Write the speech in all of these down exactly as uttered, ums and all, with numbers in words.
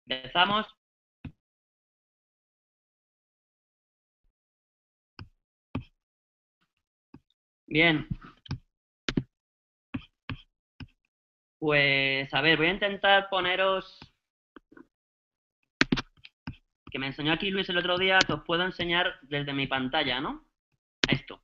Empezamos. Bien, pues a ver, voy a intentar poneros, que me enseñó aquí Luis el otro día, que os puedo enseñar desde mi pantalla, ¿no? Esto.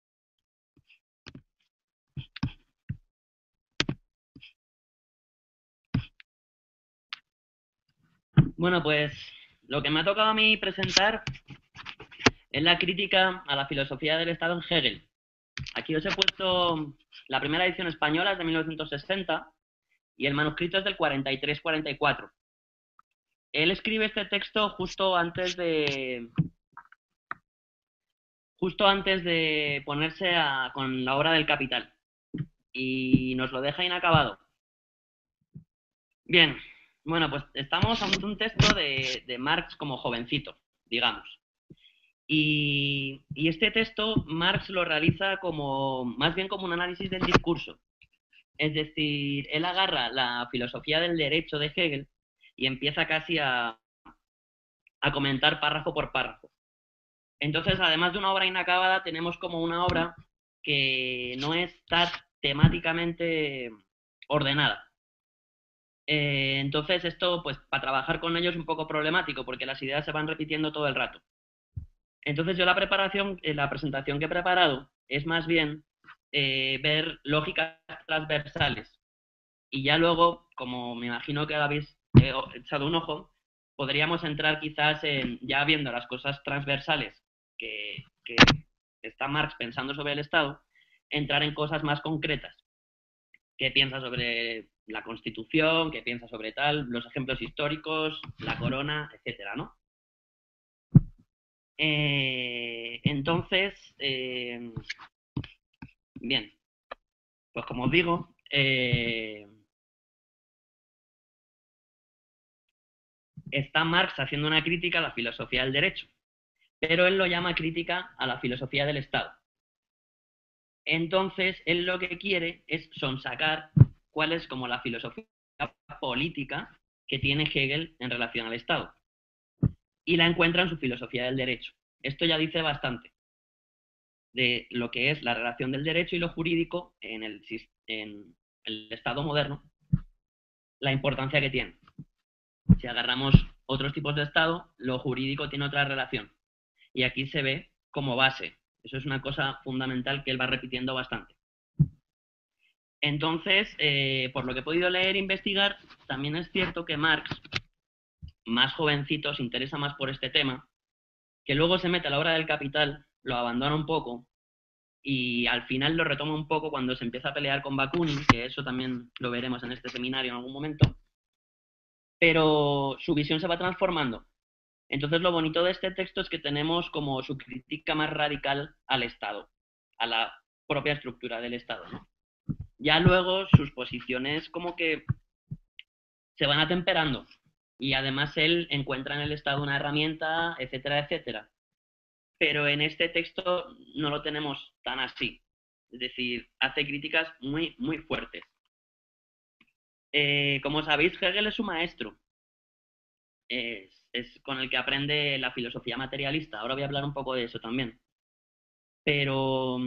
Bueno, pues lo que me ha tocado a mí presentar es la crítica a la filosofía del Estado en Hegel. Aquí os he puesto la primera edición española, es de mil novecientos sesenta, y el manuscrito es del cuarenta y tres cuarenta y cuatro. Él escribe este texto justo antes de justo antes de ponerse a, con la obra del Capital, y nos lo deja inacabado. Bien, bueno, pues estamos ante un texto de, de Marx como jovencito, digamos. Y, y este texto Marx lo realiza como más bien como un análisis del discurso. Es decir, él agarra la filosofía del derecho de Hegel y empieza casi a, a comentar párrafo por párrafo. Entonces, además de una obra inacabada, tenemos como una obra que no está temáticamente ordenada. Eh, entonces, esto, pues, para trabajar con ellos es un poco problemático porque las ideas se van repitiendo todo el rato. Entonces, yo la preparación, eh, la presentación que he preparado es más bien eh, ver lógicas transversales. Y ya luego, como me imagino que habéis eh, echado un ojo, podríamos entrar quizás en, ya viendo las cosas transversales que, que está Marx pensando sobre el Estado, entrar en cosas más concretas. ¿Qué piensa sobre la Constitución? ¿Qué piensa sobre tal? Los ejemplos históricos, la corona, etcétera, ¿no? Eh, entonces, eh, bien, pues como os digo, eh, está Marx haciendo una crítica a la filosofía del derecho, pero él lo llama crítica a la filosofía del Estado. Entonces, él lo que quiere es sonsacar cuál es como la filosofía política que tiene Hegel en relación al Estado. Y la encuentra en su filosofía del derecho. Esto ya dice bastante de lo que es la relación del derecho y lo jurídico en el, en el Estado moderno, la importancia que tiene. Si agarramos otros tipos de Estado, lo jurídico tiene otra relación. Y aquí se ve como base. Eso es una cosa fundamental que él va repitiendo bastante. Entonces, eh, por lo que he podido leer e investigar, también es cierto que Marx, más jovencito, se interesa más por este tema, que luego se mete a la obra del Capital, lo abandona un poco y al final lo retoma un poco cuando se empieza a pelear con Bakunin, que eso también lo veremos en este seminario en algún momento, pero su visión se va transformando. Entonces lo bonito de este texto es que tenemos como su crítica más radical al Estado, a la propia estructura del Estado, ¿no? Ya luego sus posiciones como que se van atemperando y además él encuentra en el Estado una herramienta, etcétera, etcétera. Pero en este texto no lo tenemos tan así. Es decir, hace críticas muy, muy fuertes. Eh, como sabéis, Hegel es su maestro. Es, es con el que aprende la filosofía materialista. Ahora voy a hablar un poco de eso también. Pero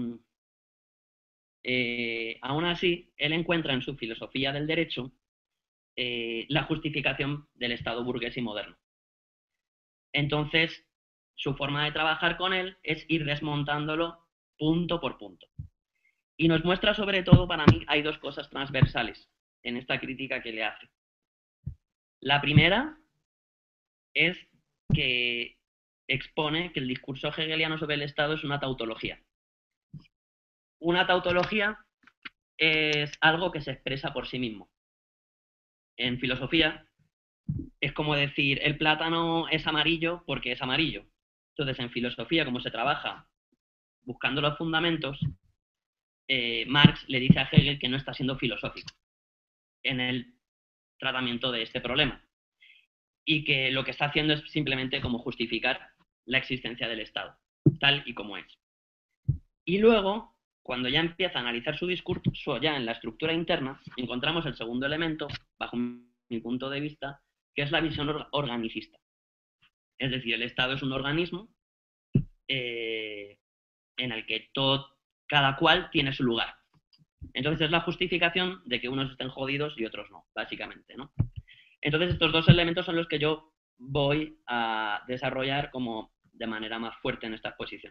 eh, aún así, él encuentra en su filosofía del derecho eh, la justificación del Estado burgués y moderno. Entonces, su forma de trabajar con él es ir desmontándolo punto por punto. Y nos muestra sobre todo, para mí, hay dos cosas transversales en esta crítica que le hace. La primera es que expone que el discurso hegeliano sobre el Estado es una tautología. Una tautología es algo que se expresa por sí mismo. En filosofía es como decir, el plátano es amarillo porque es amarillo. Entonces, en filosofía, como se trabaja buscando los fundamentos, eh, Marx le dice a Hegel que no está siendo filosófico en el tratamiento de este problema y que lo que está haciendo es simplemente como justificar la existencia del Estado, tal y como es. Y luego, cuando ya empieza a analizar su discurso ya en la estructura interna, encontramos el segundo elemento, bajo mi punto de vista, que es la visión or organicista. Es decir, el Estado es un organismo eh, en el que todo, cada cual tiene su lugar. Entonces es la justificación de que unos estén jodidos y otros no, básicamente, ¿no? Entonces estos dos elementos son los que yo voy a desarrollar como de manera más fuerte en esta exposición.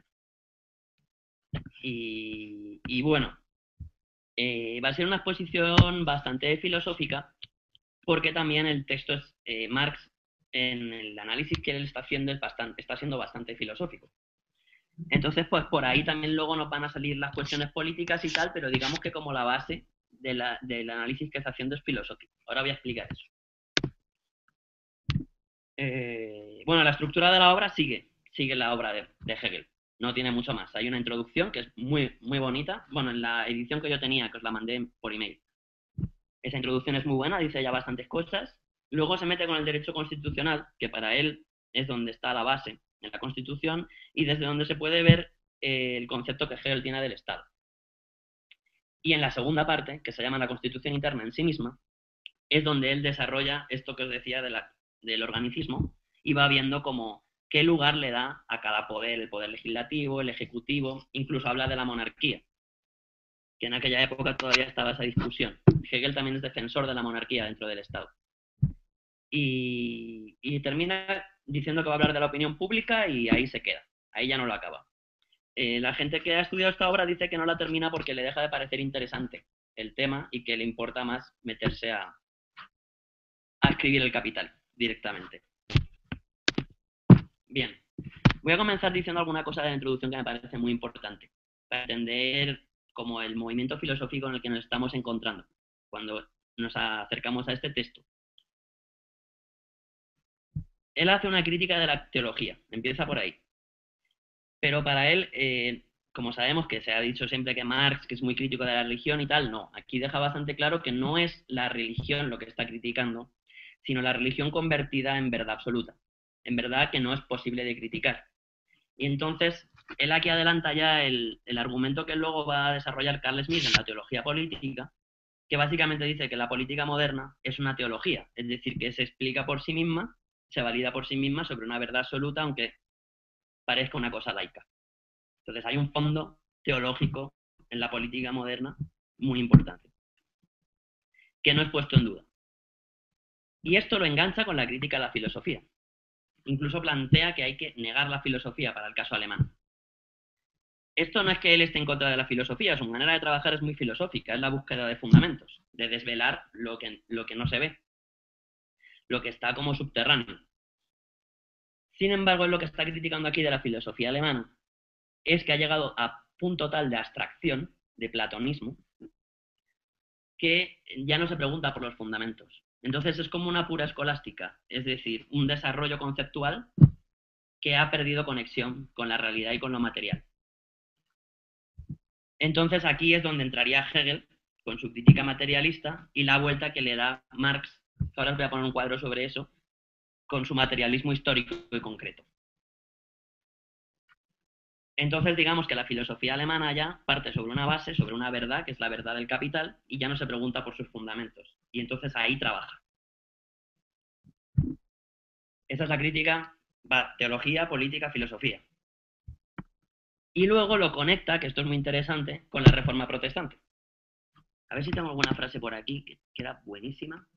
Y, y bueno, eh, va a ser una exposición bastante filosófica porque también el texto es, eh, Marx, en el análisis que él está haciendo, es bastante, está siendo bastante filosófico. Entonces, pues por ahí también luego nos van a salir las cuestiones políticas y tal, pero digamos que como la base de la, del análisis que está haciendo es filosófico. Ahora voy a explicar eso. Eh, bueno, la estructura de la obra sigue, sigue la obra de, de Hegel. No tiene mucho más. Hay una introducción que es muy, muy bonita. Bueno, en la edición que yo tenía, que os la mandé por email, esa introducción es muy buena, dice ya bastantes cosas. Luego se mete con el derecho constitucional, que para él es donde está la base en la Constitución y desde donde se puede ver eh, el concepto que Hegel tiene del Estado. Y en la segunda parte, que se llama la Constitución interna en sí misma, es donde él desarrolla esto que os decía de la, del organicismo y va viendo como qué lugar le da a cada poder, el poder legislativo, el ejecutivo, incluso habla de la monarquía, que en aquella época todavía estaba esa discusión. Hegel también es defensor de la monarquía dentro del Estado. Y, y termina diciendo que va a hablar de la opinión pública y ahí se queda, ahí ya no lo acaba. Eh, la gente que ha estudiado esta obra dice que no la termina porque le deja de parecer interesante el tema y que le importa más meterse a, a escribir el Capital directamente. Bien, voy a comenzar diciendo alguna cosa de la introducción que me parece muy importante para entender como el movimiento filosófico en el que nos estamos encontrando cuando nos acercamos a este texto. Él hace una crítica de la teología, empieza por ahí. Pero para él, eh, como sabemos que se ha dicho siempre que Marx, que es muy crítico de la religión y tal, no. Aquí deja bastante claro que no es la religión lo que está criticando, sino la religión convertida en verdad absoluta, en verdad que no es posible de criticar. Y entonces, él aquí adelanta ya el, el argumento que luego va a desarrollar Carl Smith en la teología política, que básicamente dice que la política moderna es una teología, es decir, que se explica por sí misma, se valida por sí misma sobre una verdad absoluta, aunque parezca una cosa laica. Entonces hay un fondo teológico en la política moderna muy importante, que no es puesto en duda. Y esto lo engancha con la crítica a la filosofía. Incluso plantea que hay que negar la filosofía para el caso alemán. Esto no es que él esté en contra de la filosofía, su manera de trabajar es muy filosófica, es la búsqueda de fundamentos, de desvelar lo que, lo que no se ve, lo que está como subterráneo. Sin embargo, es lo que está criticando aquí de la filosofía alemana, es que ha llegado a punto tal de abstracción, de platonismo, que ya no se pregunta por los fundamentos. Entonces es como una pura escolástica, es decir, un desarrollo conceptual que ha perdido conexión con la realidad y con lo material. Entonces aquí es donde entraría Hegel con su crítica materialista y la vuelta que le da Marx, que ahora os voy a poner un cuadro sobre eso, con su materialismo histórico y concreto. Entonces digamos que la filosofía alemana ya parte sobre una base, sobre una verdad, que es la verdad del capital, y ya no se pregunta por sus fundamentos. Y entonces ahí trabaja. Esa es la crítica, va, teología, política, filosofía. Y luego lo conecta, que esto es muy interesante, con la reforma protestante. A ver si tengo alguna frase por aquí que queda buenísima.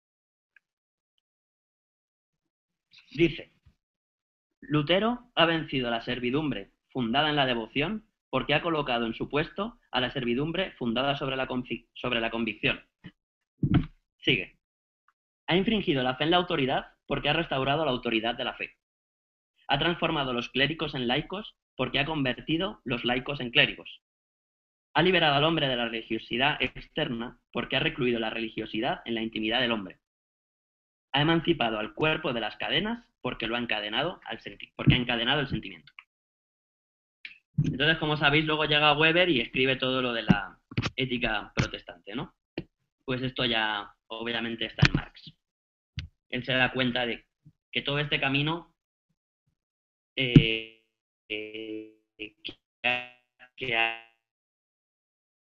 Dice, Lutero ha vencido a la servidumbre fundada en la devoción porque ha colocado en su puesto a la servidumbre fundada sobre la, sobre la convicción. Sigue. Ha infringido la fe en la autoridad porque ha restaurado la autoridad de la fe. Ha transformado los clérigos en laicos porque ha convertido los laicos en clérigos. Ha liberado al hombre de la religiosidad externa porque ha recluido la religiosidad en la intimidad del hombre. Ha emancipado al cuerpo de las cadenas porque lo ha encadenado al porque ha encadenado el sentimiento. Entonces, como sabéis, luego llega Weber y escribe todo lo de la ética protestante, ¿no? Pues esto ya obviamente está en Marx. Él se da cuenta de que todo este camino eh, eh, que a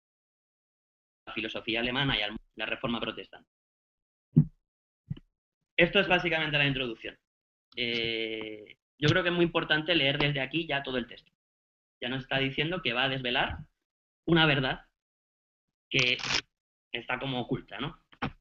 la filosofía alemana y a la reforma protestante. Esto es básicamente la introducción. Eh, yo creo que es muy importante leer desde aquí ya todo el texto. Ya nos está diciendo que va a desvelar una verdad que está como oculta, ¿no?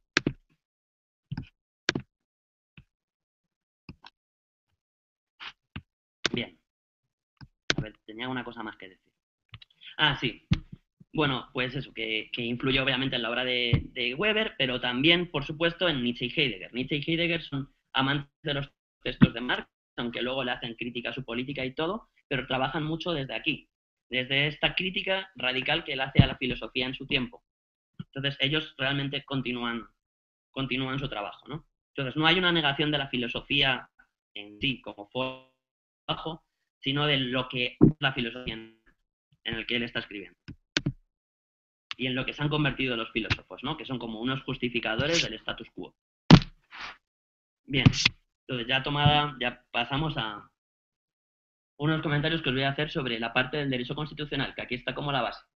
Bien, a ver, tenía una cosa más que decir. Ah, sí. Bueno, pues eso, que, que influyó obviamente en la obra de, de Weber, pero también, por supuesto, en Nietzsche y Heidegger. Nietzsche y Heidegger son amantes de los textos de Marx, aunque luego le hacen crítica a su política y todo, pero trabajan mucho desde aquí, desde esta crítica radical que él hace a la filosofía en su tiempo. Entonces, ellos realmente continúan, continúan su trabajo, ¿no? Entonces, no hay una negación de la filosofía en sí como trabajo, sino de lo que es la filosofía en, en el que él está escribiendo y en lo que se han convertido los filósofos, ¿no? Que son como unos justificadores del status quo. Bien, entonces ya tomada, ya pasamos a unos comentarios que os voy a hacer sobre la parte del derecho constitucional, que aquí está como la base.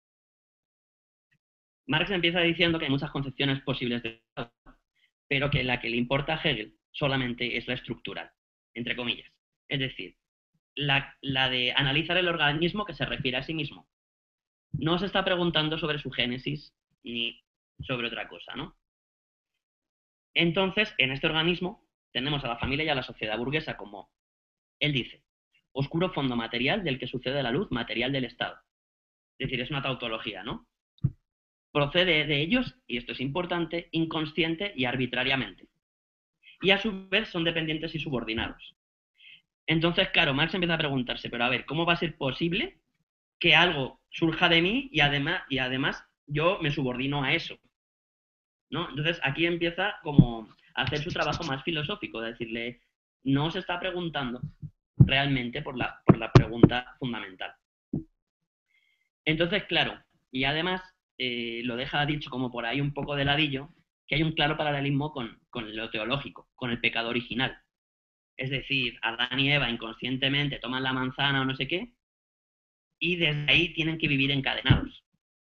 Marx empieza diciendo que hay muchas concepciones posibles de Estado, pero que la que le importa a Hegel solamente es la estructural, entre comillas. Es decir, la, la de analizar el organismo que se refiere a sí mismo. No se está preguntando sobre su génesis ni sobre otra cosa, ¿no? Entonces, en este organismo tenemos a la familia y a la sociedad burguesa como, él dice, oscuro fondo material del que sucede la luz material del Estado. Es decir, es una tautología, ¿no? Procede de ellos, y esto es importante, inconsciente y arbitrariamente. Y a su vez son dependientes y subordinados. Entonces, claro, Marx empieza a preguntarse, pero a ver, ¿cómo va a ser posible que algo surja de mí y además, y además yo me subordino a eso? ¿No? Entonces, aquí empieza como a hacer su trabajo más filosófico, de decirle, no se está preguntando realmente por la, por la pregunta fundamental. Entonces, claro, y además eh, lo deja dicho como por ahí un poco de ladillo, que hay un claro paralelismo con, con lo teológico, con el pecado original. Es decir, Adán y Eva inconscientemente toman la manzana o no sé qué, y desde ahí tienen que vivir encadenados.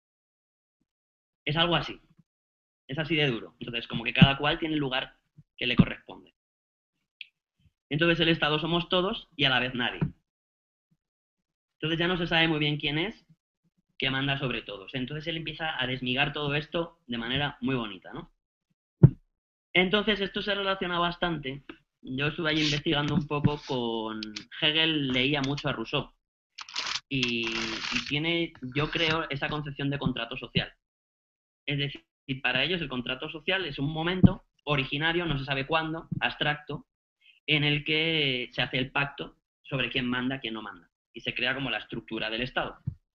Es algo así, es así de duro. Entonces, como que cada cual tiene el lugar que le corresponde. Entonces, el Estado somos todos y a la vez nadie. Entonces ya no se sabe muy bien quién es que manda sobre todos. Entonces él empieza a desmigar todo esto de manera muy bonita, ¿no? Entonces esto se relaciona bastante. Yo estuve ahí investigando un poco con Hegel, leía mucho a Rousseau y, y tiene, yo creo, esa concepción de contrato social. Es decir, para ellos el contrato social es un momento originario, no se sabe cuándo, abstracto, en el que se hace el pacto sobre quién manda, quién no manda. Y se crea como la estructura del Estado.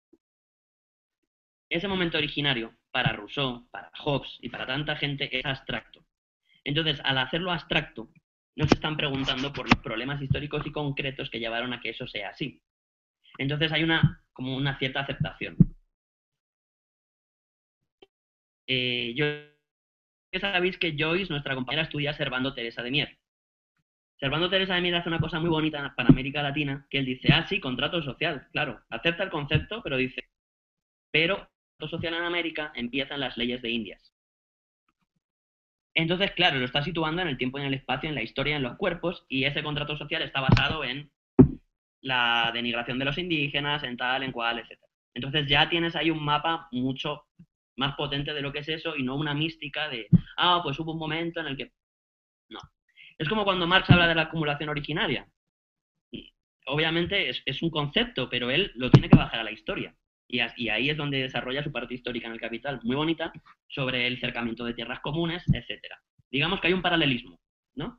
Ese momento originario para Rousseau, para Hobbes y para tanta gente es abstracto. Entonces, al hacerlo abstracto, nos están preguntando por los problemas históricos y concretos que llevaron a que eso sea así. Entonces hay una, como una cierta aceptación. Eh, yo sabéis que Joyce, nuestra compañera, estudia Servando Teresa de Mier. Servando Teresa de Mier hace una cosa muy bonita para América Latina, que él dice, ah, sí, contrato social, claro, acepta el concepto, pero dice, pero el contrato social en América empieza en las leyes de Indias. Entonces, claro, lo está situando en el tiempo y en el espacio, en la historia, en los cuerpos, y ese contrato social está basado en la denigración de los indígenas, en tal, en cual, etcétera. Entonces ya tienes ahí un mapa mucho más potente de lo que es eso y no una mística de, ah, pues hubo un momento en el que... No. Es como cuando Marx habla de la acumulación originaria. Y obviamente es, es un concepto, pero él lo tiene que bajar a la historia. Y, y ahí es donde desarrolla su parte histórica en el Capital, muy bonita, sobre el cercamiento de tierras comunes, etcétera. Digamos que hay un paralelismo, ¿no?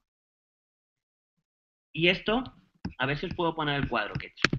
Y esto, a ver si os puedo poner el cuadro que he hecho.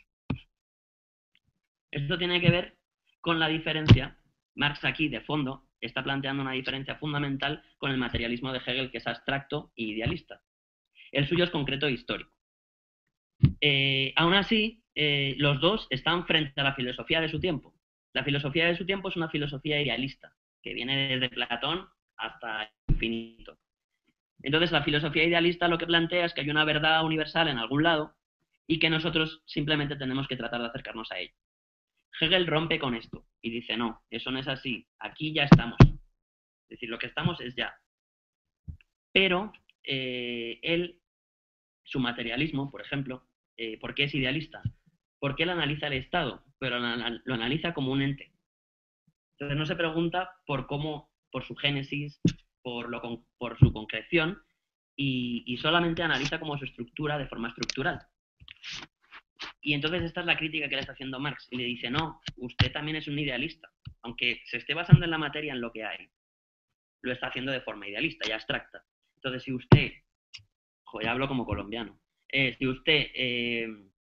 Esto tiene que ver con la diferencia. Marx aquí, de fondo, está planteando una diferencia fundamental con el materialismo de Hegel, que es abstracto e idealista. El suyo es concreto e histórico. Eh, aún así, eh, los dos están frente a la filosofía de su tiempo. La filosofía de su tiempo es una filosofía idealista, que viene desde Platón hasta el infinito. Entonces, la filosofía idealista lo que plantea es que hay una verdad universal en algún lado y que nosotros simplemente tenemos que tratar de acercarnos a ella. Hegel rompe con esto y dice, no, eso no es así, aquí ya estamos. Es decir, lo que estamos es ya. Pero eh, él, su materialismo, por ejemplo, eh, ¿por qué es idealista? Porque él analiza el Estado, pero lo, lo analiza como un ente. Entonces no se pregunta por cómo, por su génesis, por, lo, por su concreción, y, y solamente analiza como su estructura de forma estructural. Y entonces esta es la crítica que le está haciendo Marx, y le dice, no, usted también es un idealista, aunque se esté basando en la materia, en lo que hay, lo está haciendo de forma idealista y abstracta. Entonces si usted, joder, hablo como colombiano, eh, si usted eh,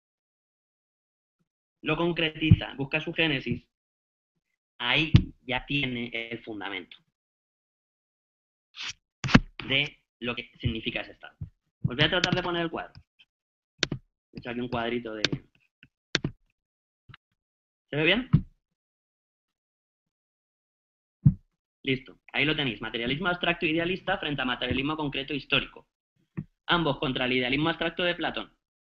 lo concretiza, busca su génesis, ahí ya tiene el fundamento de lo que significa ese estado. Os voy a tratar de poner el cuadro. He hecho aquí un cuadrito de... ¿Se ve bien? Listo. Ahí lo tenéis. Materialismo abstracto e idealista frente a materialismo concreto e histórico. Ambos contra el idealismo abstracto de Platón.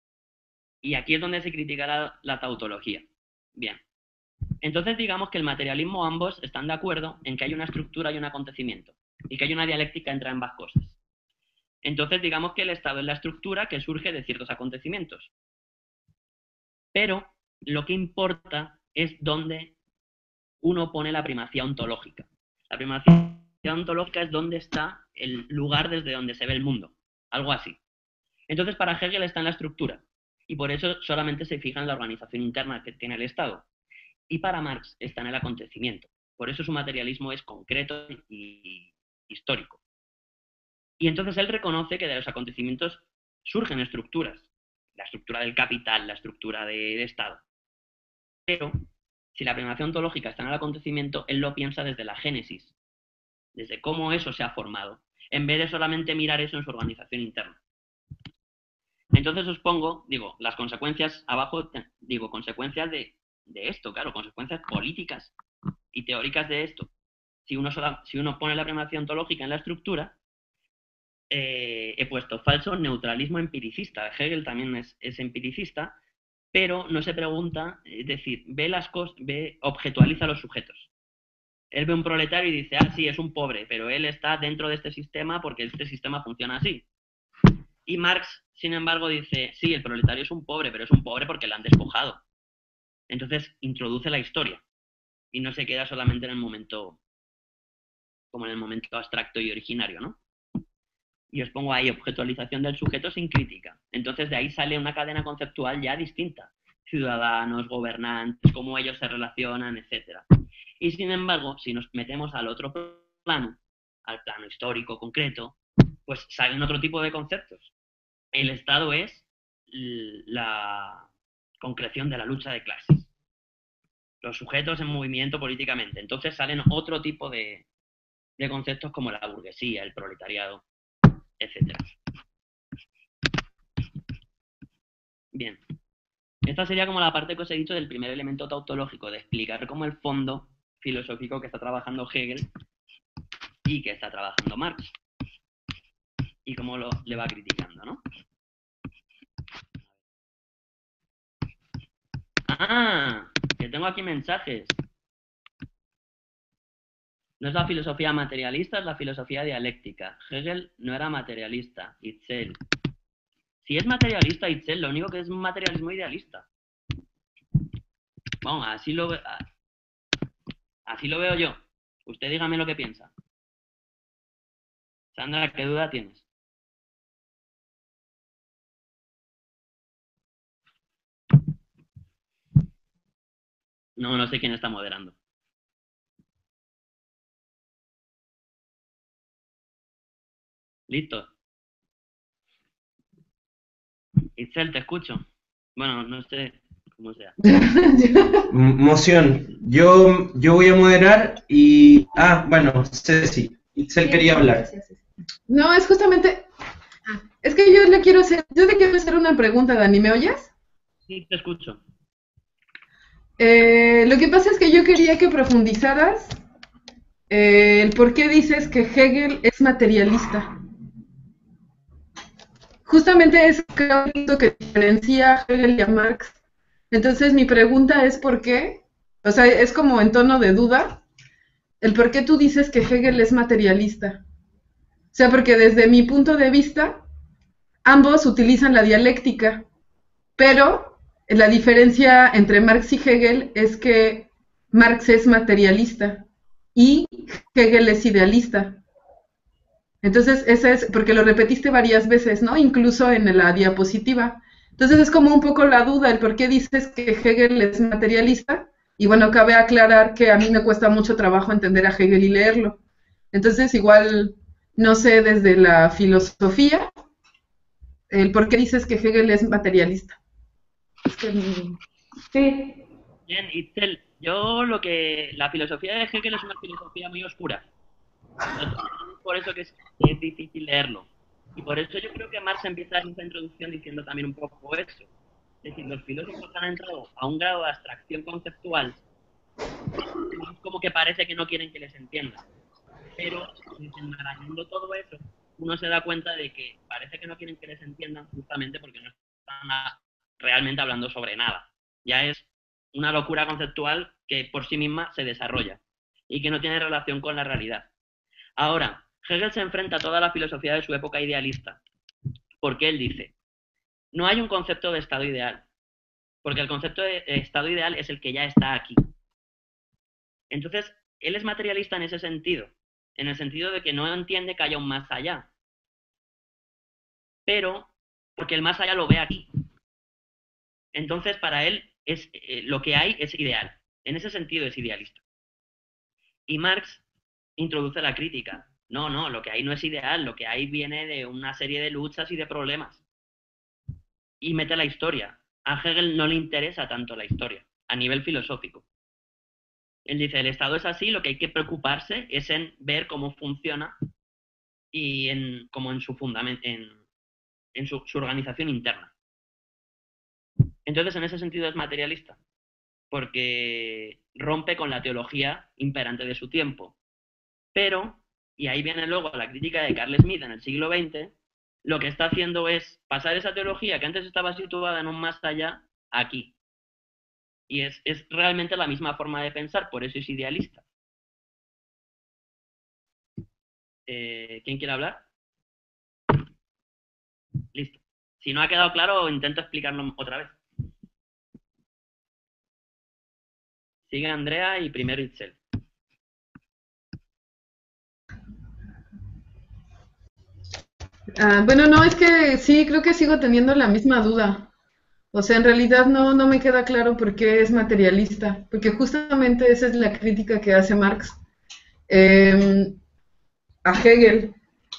Y aquí es donde se critica la, la tautología. Bien. Entonces digamos que el materialismo ambos están de acuerdo en que hay una estructura y un acontecimiento. Y que hay una dialéctica entre ambas cosas. Entonces digamos que el estado es la estructura que surge de ciertos acontecimientos. Pero lo que importa es dónde uno pone la primacía ontológica. La primacía ontológica es dónde está el lugar desde donde se ve el mundo. Algo así. Entonces para Hegel está en la estructura. Y por eso solamente se fija en la organización interna que tiene el Estado. Y para Marx está en el acontecimiento. Por eso su materialismo es concreto y histórico. Y entonces él reconoce que de los acontecimientos surgen estructuras. La estructura del capital, la estructura del Estado. Pero si la primacía ontológica está en el acontecimiento, él lo piensa desde la génesis, desde cómo eso se ha formado, en vez de solamente mirar eso en su organización interna. Entonces os pongo, digo, las consecuencias abajo, digo, consecuencias de, de esto, claro, consecuencias políticas y teóricas de esto. Si uno, sola, si uno pone la primacía ontológica en la estructura, eh, he puesto falso neutralismo empiricista. Hegel también es, es empiricista, pero no se pregunta, es decir, ve las cosas, ve, objetualiza los sujetos. Él ve un proletario y dice, ah, sí, es un pobre, pero él está dentro de este sistema porque este sistema funciona así. Y Marx, sin embargo, dice, sí, el proletario es un pobre, pero es un pobre porque lo han despojado. Entonces introduce la historia y no se queda solamente en el momento, como en el momento abstracto y originario, ¿no? Y os pongo ahí objetualización del sujeto sin crítica. Entonces de ahí sale una cadena conceptual ya distinta. Ciudadanos, gobernantes, cómo ellos se relacionan, etcétera. Y sin embargo, si nos metemos al otro plano, al plano histórico, concreto, pues salen otro tipo de conceptos. El Estado es la concreción de la lucha de clases. Los sujetos en movimiento políticamente. Entonces salen otro tipo de, de conceptos como la burguesía, el proletariado, etcétera. Bien. Esta sería como la parte que os he dicho del primer elemento tautológico, de explicar cómo el fondo filosófico que está trabajando Hegel y que está trabajando Marx. Y cómo lo, le va criticando, ¿no? Ah, que tengo aquí mensajes. No es la filosofía materialista, es la filosofía dialéctica. Hegel no era materialista, Itzel. Si es materialista, Itzel, lo único que es un materialismo idealista. Bueno, así lo, así lo veo yo. Usted dígame lo que piensa. Sandra, ¿qué duda tienes? No, no sé quién está moderando. Listo. Itzel, te escucho. Bueno, no sé cómo sea. Moción. Yo, yo voy a moderar y... Ah, bueno, Ceci. Itzel quería hablar. No, es justamente... Es que yo le quiero hacer... Yo te quiero hacer una pregunta, Dani. ¿Me oyes? Sí, te escucho. Eh, lo que pasa es que yo quería que profundizaras eh, el por qué dices que Hegel es materialista. Justamente es lo que diferencia a Hegel y a Marx. Entonces mi pregunta es por qué, o sea, es como en tono de duda, el por qué tú dices que Hegel es materialista. sea, porque desde mi punto de vista, ambos utilizan la dialéctica, pero la diferencia entre Marx y Hegel es que Marx es materialista y Hegel es idealista. Entonces, ese es, porque lo repetiste varias veces, ¿no? Incluso en la diapositiva. Entonces, es como un poco la duda, el por qué dices que Hegel es materialista. Y bueno, cabe aclarar que a mí me cuesta mucho trabajo entender a Hegel y leerlo. Entonces, igual, no sé desde la filosofía, el por qué dices que Hegel es materialista. Es que, sí. Bien, Itzel, yo lo que... La filosofía de Hegel es una filosofía muy oscura. Entonces, es por eso que es, que es difícil leerlo. Y por eso yo creo que Marx empieza en esta introducción diciendo también un poco eso. Es decir, los filósofos han entrado a un grado de abstracción conceptual que es como que parece que no quieren que les entiendan. Pero desenmarañando todo eso, uno se da cuenta de que parece que no quieren que les entiendan justamente porque no están a- realmente hablando sobre nada. Ya es una locura conceptual que por sí misma se desarrolla y que no tiene relación con la realidad. Ahora, Hegel se enfrenta a toda la filosofía de su época idealista, porque él dice, no hay un concepto de estado ideal, porque el concepto de estado ideal es el que ya está aquí. Entonces, él es materialista en ese sentido, en el sentido de que no entiende que haya un más allá, pero porque el más allá lo ve aquí. Entonces, para él, es, eh, lo que hay es ideal. En ese sentido es idealista. Y Marx introduce la crítica. No, no, lo que hay no es ideal, lo que hay viene de una serie de luchas y de problemas. Y mete la historia. A Hegel no le interesa tanto la historia, a nivel filosófico. Él dice, el Estado es así, lo que hay que preocuparse es en ver cómo funciona y en, como en su fundamento, en, en su, su organización interna. Entonces, en ese sentido es materialista, porque rompe con la teología imperante de su tiempo. Pero, y ahí viene luego la crítica de Carl Smith en el siglo veinte, lo que está haciendo es pasar esa teología que antes estaba situada en un más allá, aquí. Y es, es realmente la misma forma de pensar, por eso es idealista. Eh, ¿Quién quiere hablar? Listo. Si no ha quedado claro, intento explicarlo otra vez. Sigue Andrea y primero Itzel. Ah, bueno, no, es que sí, creo que sigo teniendo la misma duda. O sea, en realidad no, no me queda claro por qué es materialista, porque justamente esa es la crítica que hace Marx eh, a Hegel.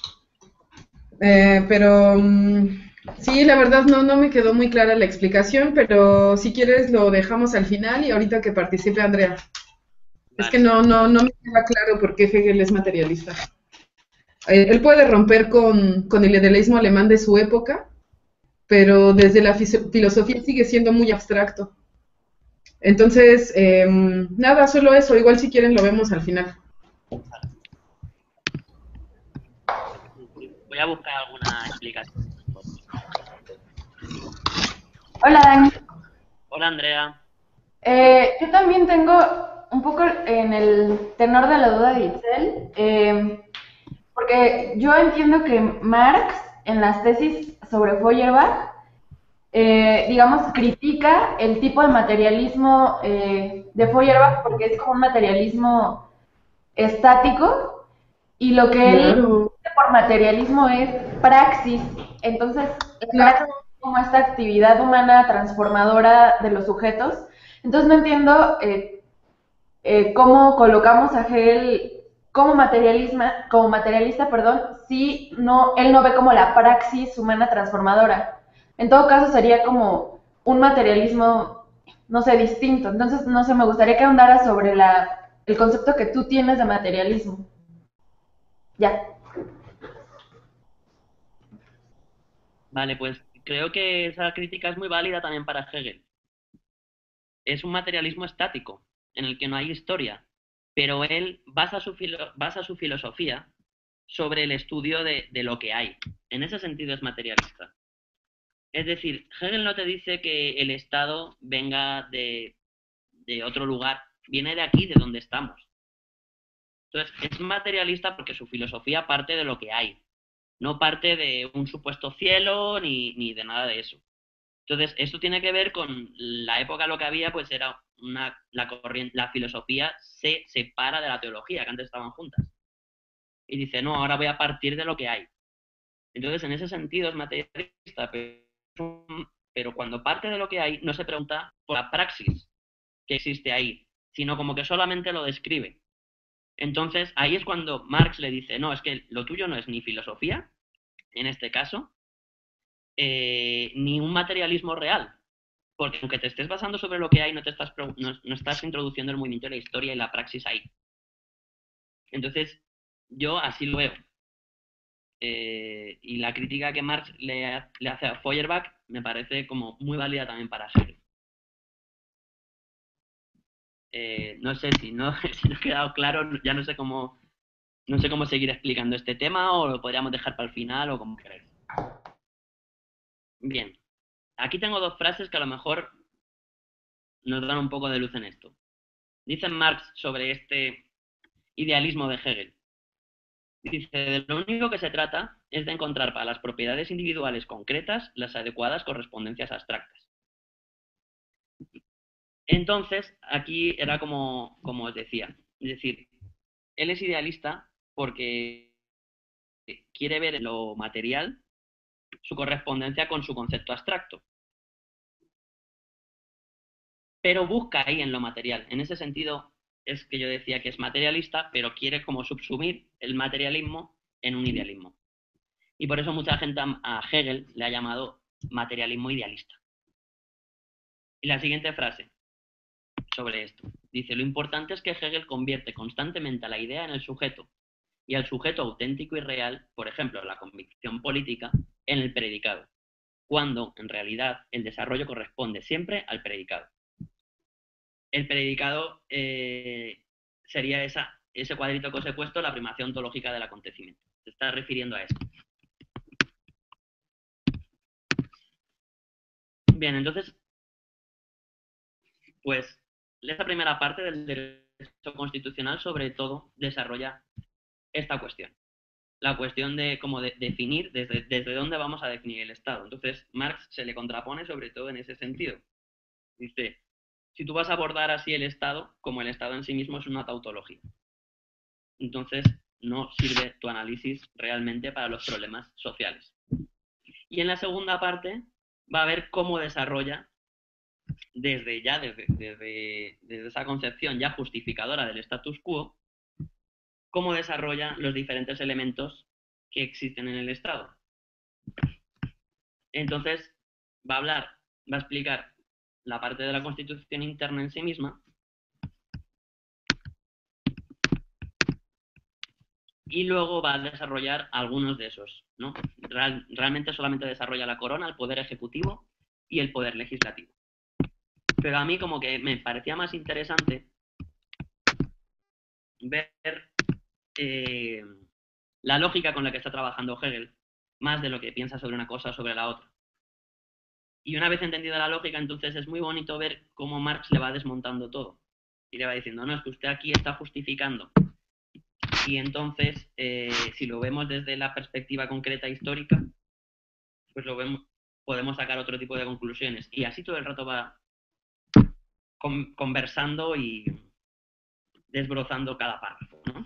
Eh, pero mm, sí, la verdad no, no me quedó muy clara la explicación, pero si quieres lo dejamos al final y ahorita que participe Andrea. Es que Vale. no, no, no me queda claro por qué Hegel es materialista. Eh, él puede romper con, con el idealismo alemán de su época, pero desde la fis- filosofía sigue siendo muy abstracto. Entonces, eh, nada, solo eso. Igual si quieren lo vemos al final. Voy a buscar alguna explicación. Hola Dani. Hola Andrea. Eh, yo también tengo un poco en el tenor de la duda de Itzel, eh, porque yo entiendo que Marx en las tesis sobre Feuerbach, eh, digamos, critica el tipo de materialismo eh, de Feuerbach porque es como un materialismo estático y lo que él Claro, dice por materialismo es praxis. Entonces, la praxis claro. es como esta actividad humana transformadora de los sujetos. Entonces, no entiendo eh, eh, cómo colocamos a Hegel como materialisma, como materialista, perdón, si no, él no ve como la praxis humana transformadora. En todo caso, sería como un materialismo, no sé, distinto. Entonces, no sé, me gustaría que ahondara sobre la, el concepto que tú tienes de materialismo. Ya. Vale, pues creo que esa crítica es muy válida también para Hegel. Es un materialismo estático, en el que no hay historia, pero él basa su, filo- basa su filosofía sobre el estudio de, de lo que hay. En ese sentido es materialista. Es decir, Hegel no te dice que el Estado venga de, de otro lugar, viene de aquí, de donde estamos. Entonces, es materialista porque su filosofía parte de lo que hay, no parte de un supuesto cielo ni, ni de nada de eso. Entonces, esto tiene que ver con la época, lo que había, pues era una, la corriente, la filosofía se separa de la teología, que antes estaban juntas. Y dice, no, ahora voy a partir de lo que hay. Entonces, en ese sentido es materialista, pero, pero cuando parte de lo que hay, no se pregunta por la praxis que existe ahí, sino como que solamente lo describe. Entonces, ahí es cuando Marx le dice, no, es que lo tuyo no es ni filosofía, en este caso, eh, ni un materialismo real. Porque aunque te estés basando sobre lo que hay, no, te estás, no, no estás introduciendo el movimiento de la historia y la praxis ahí. Entonces, yo así lo veo. Eh, y la crítica que Marx le, le hace a Feuerbach me parece como muy válida también para Hegel. Eh, no sé si no, si no ha quedado claro, ya no sé cómo, no sé cómo seguir explicando este tema o lo podríamos dejar para el final o como queráis. Bien, aquí tengo dos frases que a lo mejor nos dan un poco de luz en esto. Dice Marx sobre este idealismo de Hegel. Dice, de lo único que se trata es de encontrar para las propiedades individuales concretas las adecuadas correspondencias abstractas. Entonces, aquí era como, como os decía, es decir, él es idealista porque quiere ver en lo material su correspondencia con su concepto abstracto, pero busca ahí en lo material. En ese sentido es que yo decía que es materialista, pero quiere como subsumir el materialismo en un idealismo. Y por eso mucha gente a Hegel le ha llamado materialismo idealista. Y la siguiente frase sobre esto. Dice, lo importante es que Hegel convierte constantemente a la idea en el sujeto y al sujeto auténtico y real, por ejemplo, la convicción política, en el predicado, cuando en realidad el desarrollo corresponde siempre al predicado. El predicado eh, sería esa, ese cuadrito que os he puesto, la primacía ontológica del acontecimiento. Se está refiriendo a esto. Bien, entonces, pues esta primera parte del derecho constitucional sobre todo desarrolla esta cuestión. La cuestión de cómo de, definir, desde, desde dónde vamos a definir el Estado. Entonces, Marx se le contrapone sobre todo en ese sentido. Dice, si tú vas a abordar así el Estado, como el Estado en sí mismo es una tautología, entonces no sirve tu análisis realmente para los problemas sociales. Y en la segunda parte va a ver cómo desarrolla desde ya, desde, desde, desde esa concepción ya justificadora del status quo, cómo desarrolla los diferentes elementos que existen en el Estado. Entonces, va a hablar, va a explicar la parte de la Constitución interna en sí misma y luego va a desarrollar algunos de esos, ¿no? Real, realmente solamente desarrolla la corona, el poder ejecutivo y el poder legislativo. Pero a mí como que me parecía más interesante ver eh, la lógica con la que está trabajando Hegel, más de lo que piensa sobre una cosa o sobre la otra. Y una vez entendida la lógica, entonces es muy bonito ver cómo Marx le va desmontando todo. Y le va diciendo, no, es que usted aquí está justificando. Y entonces, eh, si lo vemos desde la perspectiva concreta histórica, pues lo vemos, podemos sacar otro tipo de conclusiones. Y así todo el rato va con, conversando y desbrozando cada párrafo, ¿no?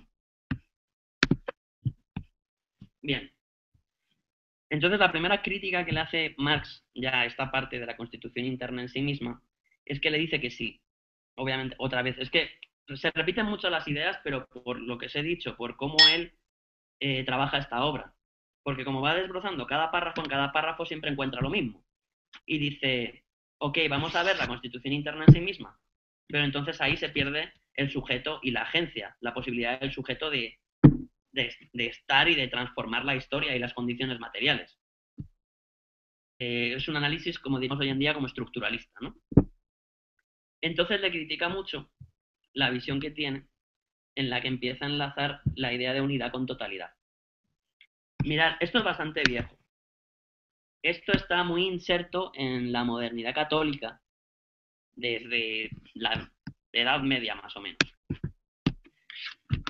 Bien. Entonces, la primera crítica que le hace Marx ya a esta parte de la Constitución interna en sí misma es que le dice que sí. Obviamente, otra vez, es que se repiten mucho las ideas, pero por lo que os he dicho, por cómo él eh, trabaja esta obra. Porque como va desbrozando cada párrafo, en cada párrafo siempre encuentra lo mismo. Y dice, ok, vamos a ver la Constitución interna en sí misma, pero entonces ahí se pierde el sujeto y la agencia, la posibilidad del sujeto de, de, de estar y de transformar la historia y las condiciones materiales. Eh, es un análisis, como decimos hoy en día, como estructuralista, ¿no? Entonces le critica mucho la visión que tiene en la que empieza a enlazar la idea de unidad con totalidad. Mirad, esto es bastante viejo. Esto está muy inserto en la modernidad católica desde la Edad Media, más o menos.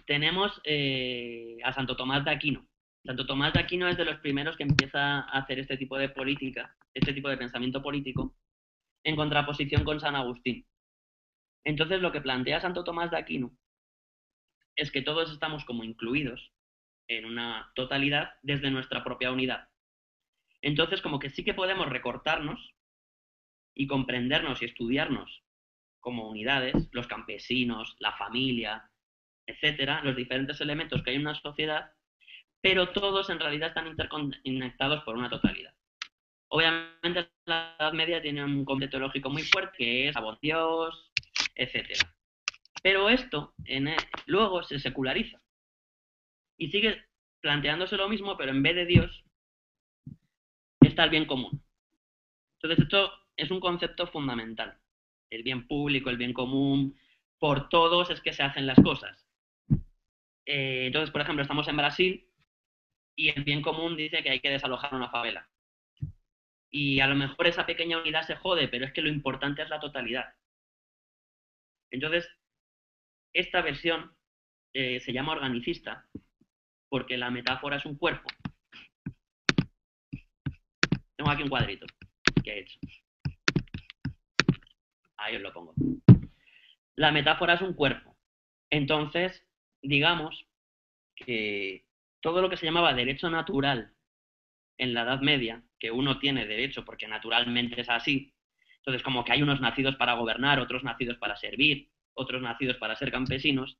tenemos eh, a Santo Tomás de Aquino. Santo Tomás de Aquino es de los primeros que empieza a hacer este tipo de política, este tipo de pensamiento político, en contraposición con San Agustín. Entonces, lo que plantea Santo Tomás de Aquino es que todos estamos como incluidos en una totalidad desde nuestra propia unidad. Entonces, como que sí que podemos recortarnos y comprendernos y estudiarnos como unidades, los campesinos, la familia, etcétera, los diferentes elementos que hay en una sociedad, pero todos en realidad están interconectados por una totalidad. Obviamente la Edad Media tiene un concepto teológico muy fuerte, que es amor Dios, etcétera. Pero esto en el, luego se seculariza y sigue planteándose lo mismo, pero en vez de Dios está el bien común. Entonces esto es un concepto fundamental. El bien público, el bien común, por todos es que se hacen las cosas. Eh, entonces, por ejemplo, estamos en Brasil y el bien común dice que hay que desalojar una favela. Y a lo mejor esa pequeña unidad se jode, pero es que lo importante es la totalidad. Entonces, esta versión eh, se llama organicista porque la metáfora es un cuerpo. Tengo aquí un cuadrito que he hecho. Ahí os lo pongo. La metáfora es un cuerpo. Entonces, digamos que todo lo que se llamaba derecho natural en la Edad Media, que uno tiene derecho porque naturalmente es así, entonces como que hay unos nacidos para gobernar, otros nacidos para servir, otros nacidos para ser campesinos,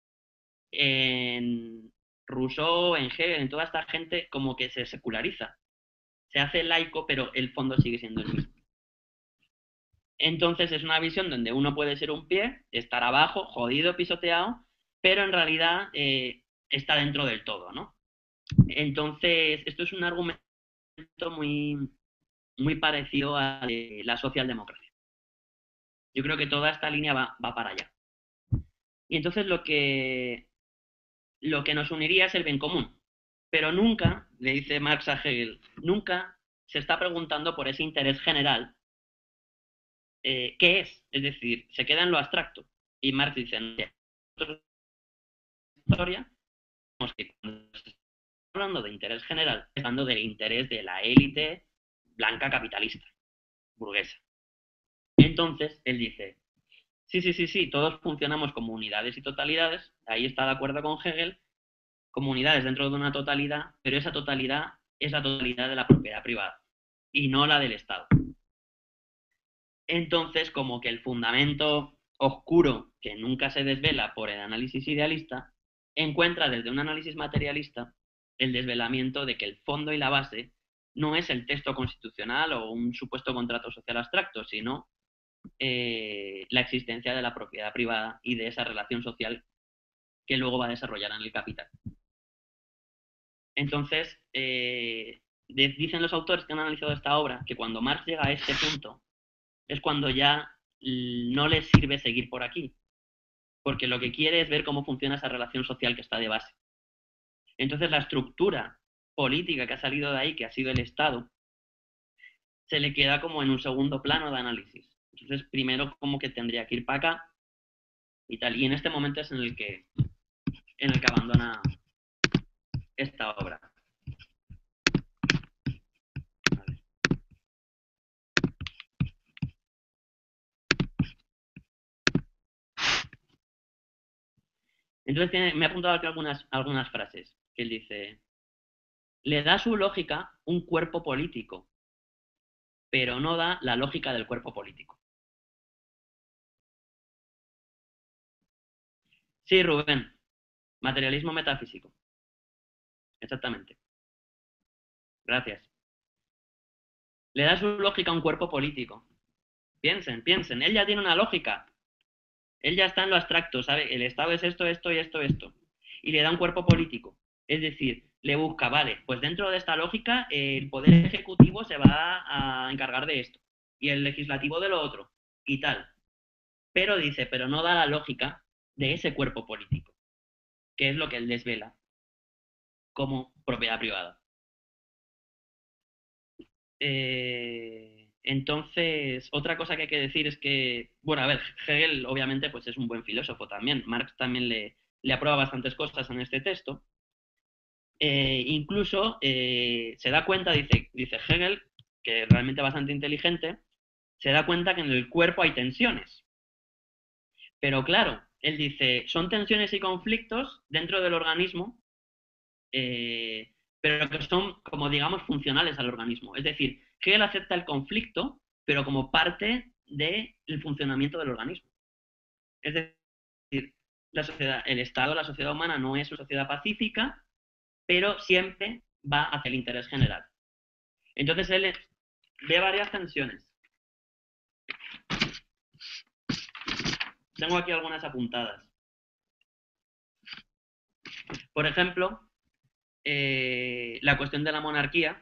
en Rousseau, en Hegel, en toda esta gente como que se seculariza, se hace laico, pero el fondo sigue siendo el mismo. Entonces es una visión donde uno puede ser un pie, estar abajo, jodido, pisoteado, pero en realidad eh, está dentro del todo, ¿no? Entonces, esto es un argumento muy, muy parecido a eh, la socialdemocracia. Yo creo que toda esta línea va, va para allá. Y entonces lo que, lo que nos uniría es el bien común. Pero nunca, le dice Marx a Hegel, nunca se está preguntando por ese interés general. Eh, ¿Qué es? Es decir, se queda en lo abstracto. Y Marx dice, en la historia, que cuando se está hablando de interés general, está hablando del interés de la élite blanca capitalista, burguesa. Entonces, él dice, sí, sí, sí, sí, todos funcionamos como unidades y totalidades, ahí está de acuerdo con Hegel, como unidades dentro de una totalidad, pero esa totalidad es la totalidad de la propiedad privada y no la del Estado. Entonces, como que el fundamento oscuro que nunca se desvela por el análisis idealista, encuentra desde un análisis materialista el desvelamiento de que el fondo y la base no es el texto constitucional o un supuesto contrato social abstracto, sino eh, la existencia de la propiedad privada y de esa relación social que luego va a desarrollar en el capital. Entonces, eh, dicen los autores que han analizado esta obra que cuando Marx llega a este punto es cuando ya no les sirve seguir por aquí, porque lo que quiere es ver cómo funciona esa relación social que está de base. Entonces, la estructura política que ha salido de ahí, que ha sido el Estado, se le queda como en un segundo plano de análisis. Entonces, primero como que tendría que ir para acá y tal. Y en este momento es en el que, en el que abandona esta obra. Vale. Entonces tiene, me ha apuntado aquí algunas, algunas frases que él dice, le da su lógica un cuerpo político, pero no da la lógica del cuerpo político. Sí, Rubén, materialismo metafísico. Exactamente. Gracias. Le da su lógica a un cuerpo político. Piensen, piensen, él ya tiene una lógica. Él ya está en lo abstracto, ¿sabe? El Estado es esto, esto y esto, esto. Y le da un cuerpo político. Es decir, le busca, vale, pues dentro de esta lógica el Poder Ejecutivo se va a encargar de esto. Y el Legislativo de lo otro. Y tal. Pero dice, pero no da la lógica de ese cuerpo político. Que es lo que él desvela como propiedad privada. Eh, entonces, otra cosa que hay que decir es que, bueno, a ver, Hegel obviamente pues es un buen filósofo también. Marx también le, le aprueba bastantes cosas en este texto. Eh, incluso eh, se da cuenta, dice, dice Hegel, que es realmente bastante inteligente, se da cuenta que en el cuerpo hay tensiones. Pero claro, él dice, son tensiones y conflictos dentro del organismo, eh, pero que son, como digamos, funcionales al organismo. Es decir, Hegel acepta el conflicto, pero como parte del funcionamiento del organismo. Es decir, la sociedad, el Estado, la sociedad humana no es una sociedad pacífica, pero siempre va hacia el interés general. Entonces él ve varias tensiones. Tengo aquí algunas apuntadas. Por ejemplo, eh, la cuestión de la monarquía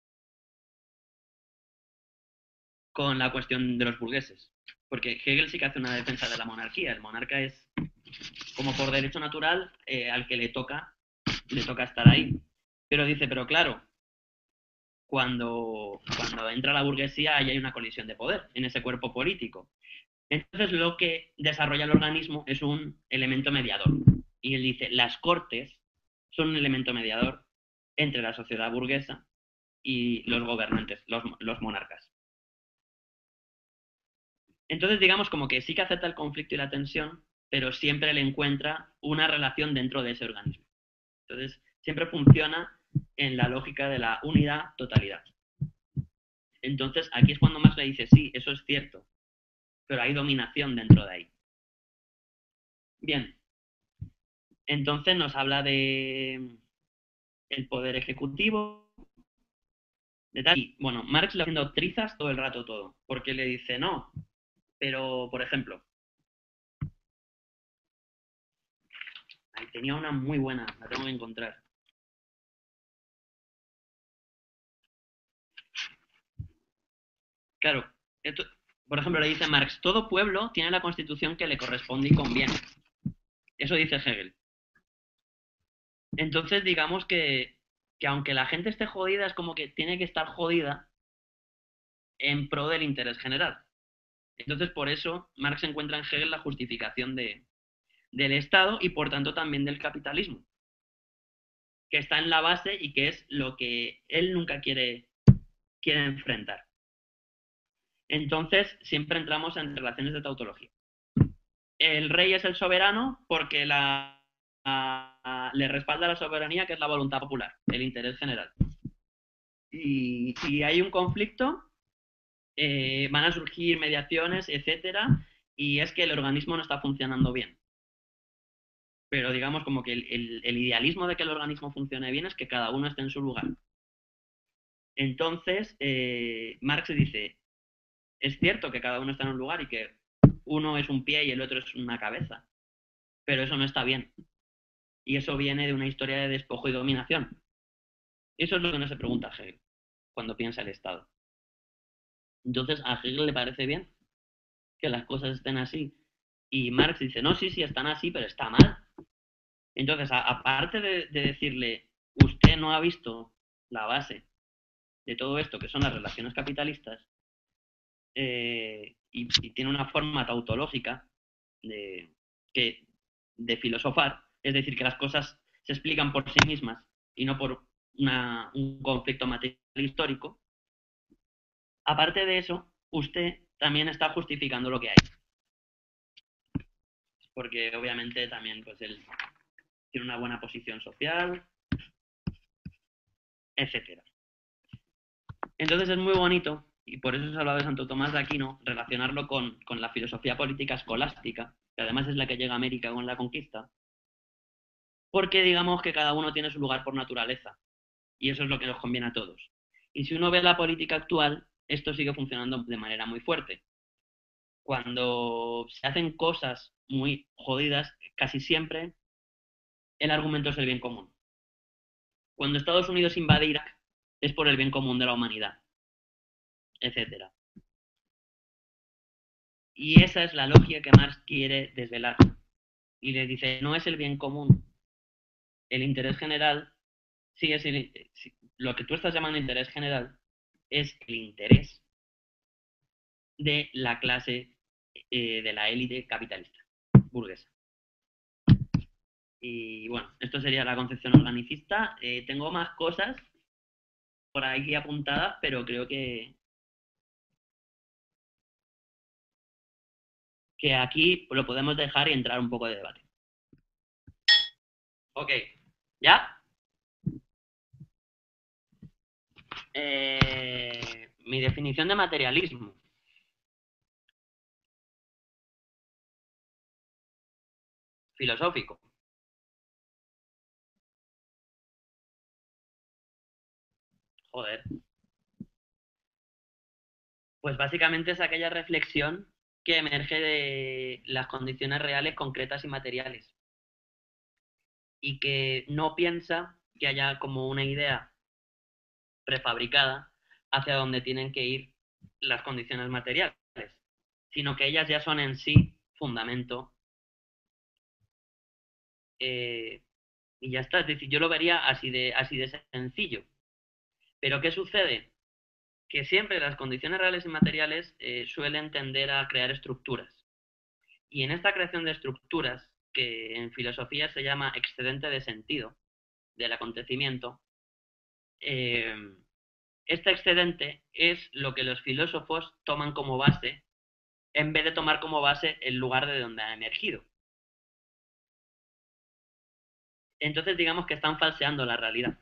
con la cuestión de los burgueses. Porque Hegel sí que hace una defensa de la monarquía. El monarca es, como por derecho natural, eh, al que le toca, le toca estar ahí. Pero dice, pero claro, cuando, cuando entra la burguesía, ahí hay una colisión de poder en ese cuerpo político. Entonces, lo que desarrolla el organismo es un elemento mediador. Y él dice, las cortes son un elemento mediador entre la sociedad burguesa y los gobernantes, los, los monarcas. Entonces, digamos como que sí que acepta el conflicto y la tensión, pero siempre le encuentra una relación dentro de ese organismo. Entonces, siempre funciona en la lógica de la unidad-totalidad. Entonces, aquí es cuando Marx le dice, sí, eso es cierto, pero hay dominación dentro de ahí. Bien, entonces nos habla de el poder ejecutivo, de tal. Y, bueno, Marx le haciendo trizas todo el rato todo, porque le dice, no, pero, por ejemplo, ahí tenía una muy buena, la tengo que encontrar. Claro, esto, por ejemplo, le dice Marx, todo pueblo tiene la constitución que le corresponde y conviene. Eso dice Hegel. Entonces, digamos que, que aunque la gente esté jodida, es como que tiene que estar jodida en pro del interés general. Entonces, por eso, Marx encuentra en Hegel la justificación de, del Estado y, por tanto, también del capitalismo, que está en la base y que es lo que él nunca quiere, quiere enfrentar. Entonces, siempre entramos en relaciones de tautología. El rey es el soberano porque la, la, le respalda la soberanía, que es la voluntad popular, el interés general. Y si hay un conflicto, eh, van a surgir mediaciones, etcétera, y es que el organismo no está funcionando bien. Pero digamos como que el, el, el idealismo de que el organismo funcione bien es que cada uno esté en su lugar. Entonces, eh, Marx dice, es cierto que cada uno está en un lugar y que uno es un pie y el otro es una cabeza, pero eso no está bien. Y eso viene de una historia de despojo y dominación. Eso es lo que no se pregunta a Hegel cuando piensa el Estado. Entonces, a Hegel le parece bien que las cosas estén así. Y Marx dice, no, sí, sí, están así, pero está mal. Entonces, a, aparte de, de decirle, usted no ha visto la base de todo esto, que son las relaciones capitalistas, eh, y, y, tiene una forma tautológica de, que, de filosofar, es decir, que las cosas se explican por sí mismas y no por una, un conflicto material histórico. Aparte de eso, usted también está justificando lo que hay. Porque obviamente también pues él tiene una buena posición social, etcétera. Entonces es muy bonito, y por eso se ha hablado de Santo Tomás de Aquino, relacionarlo con, con la filosofía política escolástica, que además es la que llega a América con la conquista, porque digamos que cada uno tiene su lugar por naturaleza, y eso es lo que nos conviene a todos. Y si uno ve la política actual, esto sigue funcionando de manera muy fuerte. Cuando se hacen cosas muy jodidas, casi siempre el argumento es el bien común. Cuando Estados Unidos invade Irak, es por el bien común de la humanidad, etcétera. Y esa es la lógica que Marx quiere desvelar. Y le dice, no es el bien común. El interés general, sí es el, sí, lo que tú estás llamando interés general, es el interés de la clase, eh, de la élite capitalista, burguesa. Y bueno, esto sería la concepción organicista. Eh, tengo más cosas por ahí apuntadas, pero creo que, que aquí lo podemos dejar y entrar un poco de debate. Ok, ¿ya? Eh, mi definición de materialismo. Filosófico. Joder. Pues básicamente es aquella reflexión que emerge de las condiciones reales, concretas y materiales. Y que no piensa que haya como una idea prefabricada hacia donde tienen que ir las condiciones materiales, sino que ellas ya son en sí fundamento. Eh, y ya está, es decir, yo lo vería así de, así de sencillo. Pero ¿qué sucede? Que siempre las condiciones reales y materiales eh, suelen tender a crear estructuras. Y en esta creación de estructuras, que en filosofía se llama excedente de sentido del acontecimiento, eh, este excedente es lo que los filósofos toman como base, en vez de tomar como base el lugar de donde ha emergido. Entonces digamos que están falseando la realidad.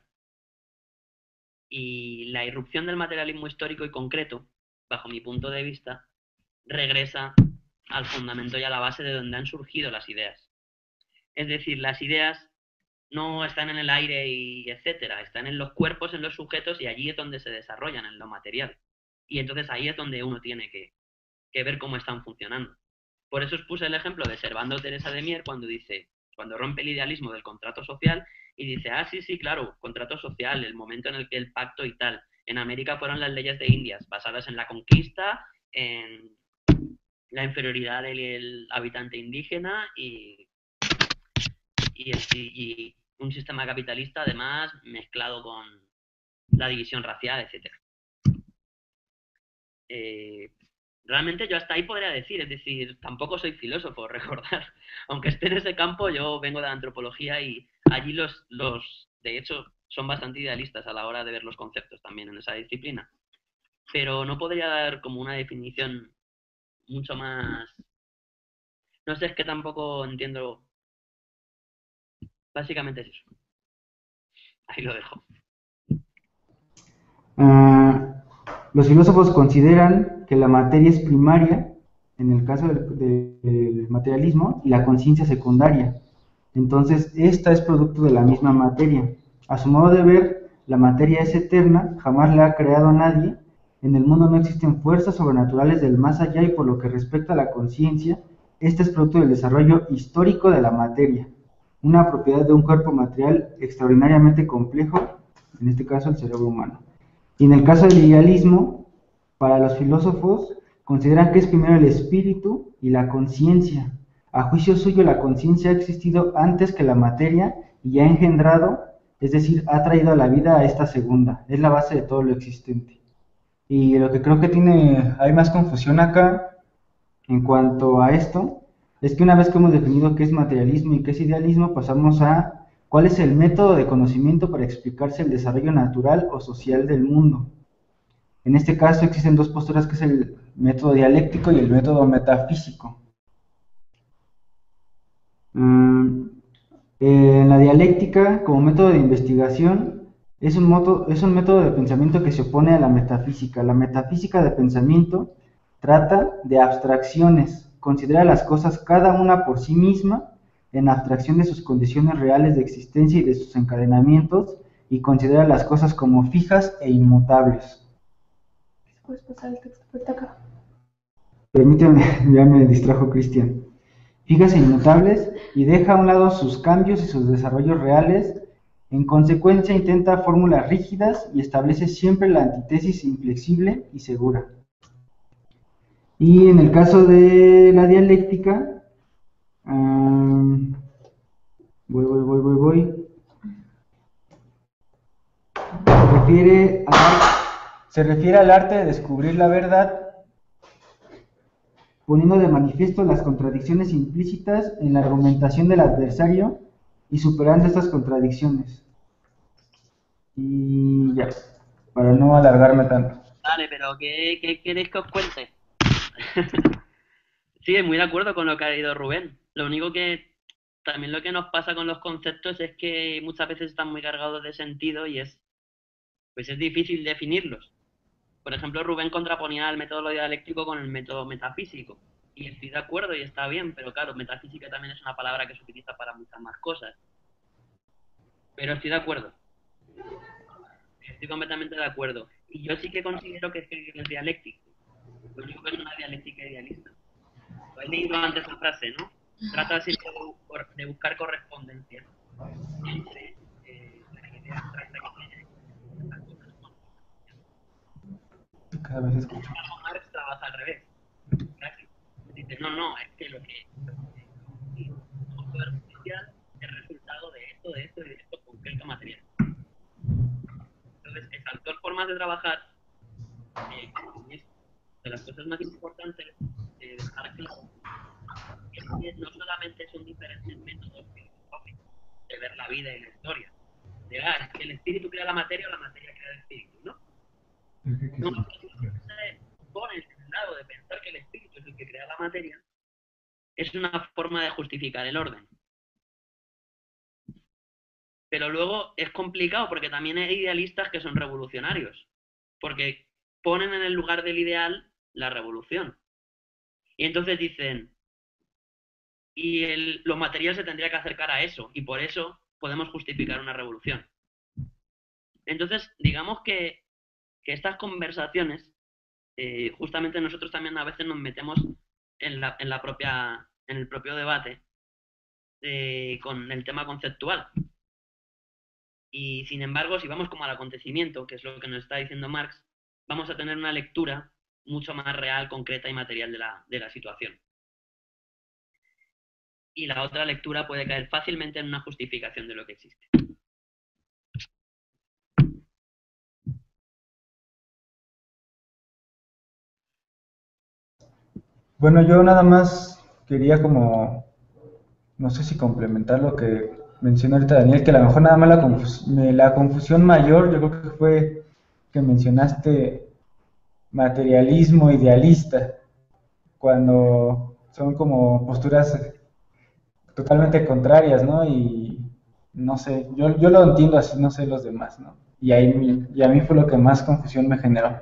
Y la irrupción del materialismo histórico y concreto, bajo mi punto de vista, regresa al fundamento y a la base de donde han surgido las ideas. Es decir, las ideas no están en el aire y etcétera, están en los cuerpos, en los sujetos, y allí es donde se desarrollan, en lo material. Y entonces ahí es donde uno tiene que, que ver cómo están funcionando. Por eso os puse el ejemplo de Servando Teresa de Mier cuando dice, cuando rompe el idealismo del contrato social y dice, ah, sí, sí, claro, contrato social, el momento en el que el pacto y tal. En América fueron las leyes de Indias, basadas en la conquista, en la inferioridad del habitante indígena y, y, el, y un sistema capitalista además mezclado con la división racial, etcétera. Eh, realmente yo hasta ahí podría decir, es decir, tampoco soy filósofo, recordad, aunque esté en ese campo, yo vengo de la antropología y allí los, los, de hecho, son bastante idealistas a la hora de ver los conceptos también en esa disciplina. Pero no podría dar como una definición mucho más... No sé, es que tampoco entiendo... Básicamente es eso. Ahí lo dejo. Uh, los filósofos consideran que la materia es primaria, en el caso del, del materialismo, y la conciencia secundaria. Entonces, esta es producto de la misma materia. A su modo de ver, la materia es eterna, jamás la ha creado nadie. En el mundo no existen fuerzas sobrenaturales del más allá, y por lo que respecta a la conciencia, esta es producto del desarrollo histórico de la materia, una propiedad de un cuerpo material extraordinariamente complejo, en este caso el cerebro humano. Y en el caso del idealismo, para los filósofos, consideran que es primero el espíritu y la conciencia. A juicio suyo, la conciencia ha existido antes que la materia y ha engendrado, es decir, ha traído a la vida a esta segunda. Es la base de todo lo existente. Y lo que creo que tiene, hay más confusión acá en cuanto a esto, es que una vez que hemos definido qué es materialismo y qué es idealismo, pasamos a cuál es el método de conocimiento para explicarse el desarrollo natural o social del mundo. En este caso existen dos posturas, que es el método dialéctico y el método metafísico. Um, en la dialéctica, como método de investigación, es un, moto, es un método de pensamiento que se opone a la metafísica. La metafísica de pensamiento trata de abstracciones, considera las cosas cada una por sí misma, en abstracción de sus condiciones reales de existencia y de sus encadenamientos, y considera las cosas como fijas e inmutables. ¿Puedes pasar el texto por acá? Permíteme, ya me distrajo Cristian. Fijas e inmutables, y deja a un lado sus cambios y sus desarrollos reales. En consecuencia, intenta fórmulas rígidas y establece siempre la antítesis inflexible y segura. Y en el caso de la dialéctica, um, voy, voy, voy, voy, voy. Se refiere, a, se refiere al arte de descubrir la verdad, poniendo de manifiesto las contradicciones implícitas en la argumentación del adversario y superando estas contradicciones. Y ya, para no alargarme tanto. Vale, pero ¿qué, qué queréis que os cuente? Sí, muy de acuerdo con lo que ha dicho Rubén. Lo único que también lo que nos pasa con los conceptos es que muchas veces están muy cargados de sentido y es, pues es difícil definirlos. Por ejemplo, Rubén contraponía el método dialéctico con el método metafísico. Y estoy de acuerdo y está bien, pero claro, metafísica también es una palabra que se utiliza para muchas más cosas. Pero estoy de acuerdo. Estoy completamente de acuerdo. Y yo sí que considero que Hegel es dialéctico. Lo único que es una dialéctica idealista. Lo he leído antes la frase, ¿no? Trata siempre de, de buscar correspondencia entre eh, la idea abstracta que tiene y las cosas. Cada vez escucho. Marx trabaja al revés. Casi. Dice, no, no, es que lo que, lo que como poder social es resultado de esto, de esto y de esto concreto material. Entonces, esas dos formas de trabajar eh, es de las cosas más importantes de dejar claro que no solamente son diferentes métodos filosóficos de ver la vida y la historia. De, ah, es que el espíritu crea la materia o la materia crea el espíritu, ¿no? No, si se pone en el lado de pensar que el espíritu es el que crea la materia, es una forma de justificar el orden. Pero luego es complicado porque también hay idealistas que son revolucionarios, porque ponen en el lugar del ideal la revolución. Y entonces dicen, y el, lo material se tendría que acercar a eso, y por eso podemos justificar una revolución. Entonces, digamos que, que estas conversaciones, eh, justamente nosotros también a veces nos metemos en, la, en, la propia, en el propio debate eh, con el tema conceptual. Y sin embargo, si vamos como al acontecimiento, que es lo que nos está diciendo Marx, vamos a tener una lectura mucho más real, concreta y material de la, de la situación. Y la otra lectura puede caer fácilmente en una justificación de lo que existe. Bueno, yo nada más quería como, no sé si complementar lo que mencionó ahorita Daniel, que a lo mejor nada más la, confus me, la confusión mayor, yo creo que fue que mencionaste materialismo idealista, cuando son como posturas totalmente contrarias, ¿no? Y no sé, yo, yo lo entiendo así, no sé los demás, ¿no? Y, ahí, y a mí fue lo que más confusión me generó.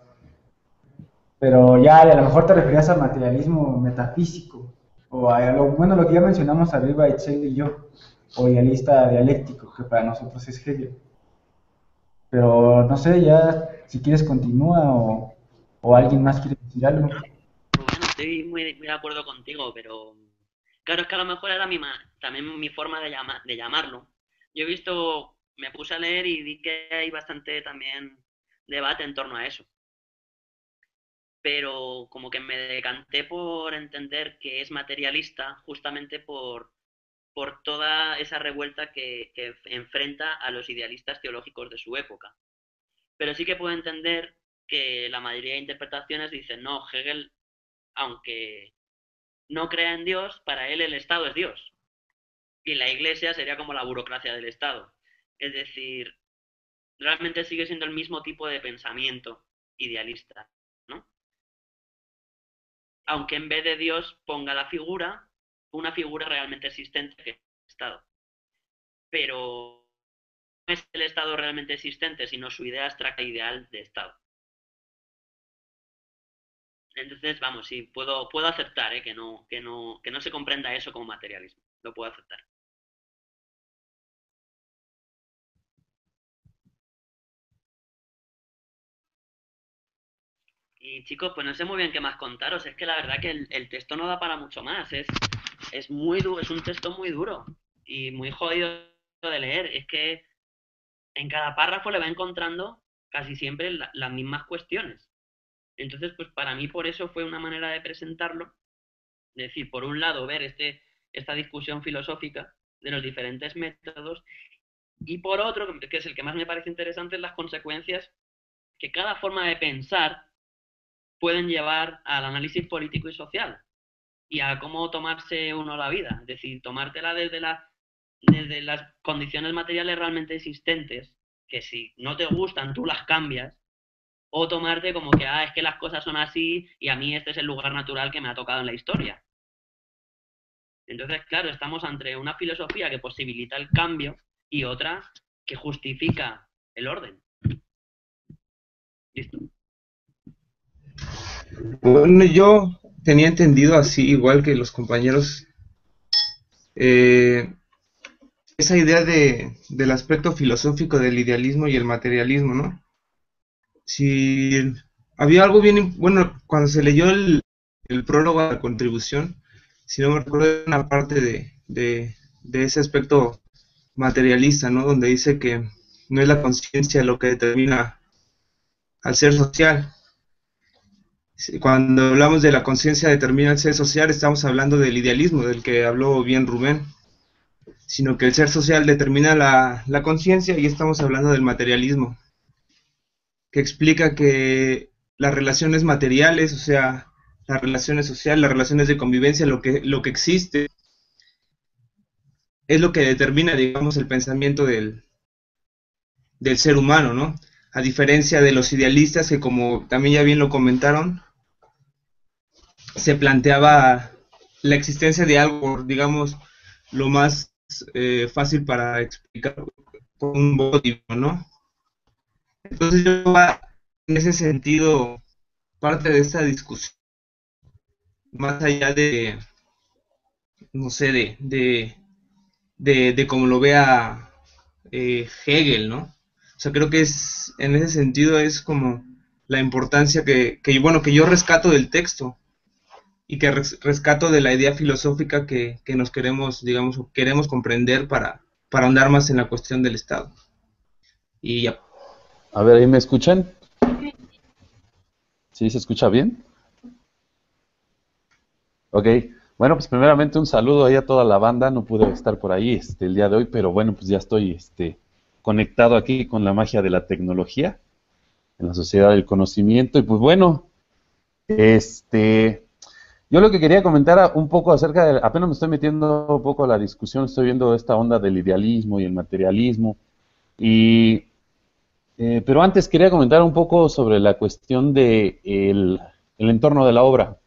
Pero ya a lo mejor te referías al materialismo metafísico, o a lo, bueno, lo que ya mencionamos arriba, Itzel y yo, o idealista dialéctico, que para nosotros es Hegel. Pero no sé, ya si quieres continúa o, o alguien más quiere decir algo. Bueno, estoy muy, muy de acuerdo contigo, pero claro, es que a lo mejor era mi, también mi forma de, llama, de llamarlo. Yo he visto, me puse a leer y vi que hay bastante también debate en torno a eso. Pero como que me decanté por entender que es materialista justamente por, por toda esa revuelta que, que enfrenta a los idealistas teológicos de su época. Pero sí que puedo entender que la mayoría de interpretaciones dicen, no, Hegel, aunque no crea en Dios, para él el Estado es Dios. Y la Iglesia sería como la burocracia del Estado. Es decir, realmente sigue siendo el mismo tipo de pensamiento idealista, ¿no? Aunque en vez de Dios ponga la figura, una figura realmente existente que es el Estado. Pero no es el Estado realmente existente, sino su idea abstracta ideal de Estado. Entonces, vamos, sí, puedo, puedo aceptar ¿eh? que, no, que, no, que no se comprenda eso como materialismo. Lo puedo aceptar. Y chicos, pues no sé muy bien qué más contaros. Es que la verdad que el, el texto no da para mucho más. Es, es muy duro, es un texto muy duro y muy jodido de leer. Es que en cada párrafo le va encontrando casi siempre la, las mismas cuestiones. Entonces, pues para mí por eso fue una manera de presentarlo. Es decir, por un lado, ver este, esta discusión filosófica de los diferentes métodos y por otro, que es el que más me parece interesante, las consecuencias que cada forma de pensar pueden llevar al análisis político y social y a cómo tomarse uno la vida. Es decir, tomártela desde la, desde las condiciones materiales realmente existentes, que si no te gustan tú las cambias, o tomarte como que, ah, es que las cosas son así y a mí este es el lugar natural que me ha tocado en la historia. Entonces, claro, estamos ante una filosofía que posibilita el cambio y otra que justifica el orden. Listo. Bueno, yo tenía entendido así, igual que los compañeros, eh, esa idea de, del aspecto filosófico del idealismo y el materialismo, ¿no? Si había algo bien, bueno, cuando se leyó el, el prólogo a la contribución, si no me recuerdo, una parte de, de, de ese aspecto materialista, ¿no? Donde dice que no es la conciencia lo que determina al ser social. Cuando hablamos de la conciencia determina el ser social, estamos hablando del idealismo, del que habló bien Rubén, sino que el ser social determina la, la conciencia, y estamos hablando del materialismo, que explica que las relaciones materiales, o sea, las relaciones sociales, las relaciones de convivencia, lo que, lo que existe, es lo que determina, digamos, el pensamiento del, del ser humano, ¿no? A diferencia de los idealistas, que como también ya bien lo comentaron, se planteaba la existencia de algo, digamos, lo más eh, fácil para explicar con un body, ¿no? Entonces yo, en ese sentido, parte de esta discusión, más allá de, no sé, de, de, de, de cómo lo vea eh, Hegel, ¿no? O sea, creo que es, en ese sentido, es como la importancia que, que, bueno, que yo rescato del texto, y que res, rescato de la idea filosófica que, que nos queremos, digamos, queremos comprender para, para ahondar más en la cuestión del Estado. Y ya. A ver, ¿ahí me escuchan? ¿Sí se escucha bien? Ok, bueno, pues primeramente un saludo ahí a toda la banda. No pude estar por ahí este, el día de hoy, pero bueno, pues ya estoy este, conectado aquí con la magia de la tecnología en la sociedad del conocimiento. Y pues bueno, este... yo lo que quería comentar un poco acerca de, apenas me estoy metiendo un poco a la discusión, estoy viendo esta onda del idealismo y el materialismo, y, eh, pero antes quería comentar un poco sobre la cuestión de el, el entorno de la obra.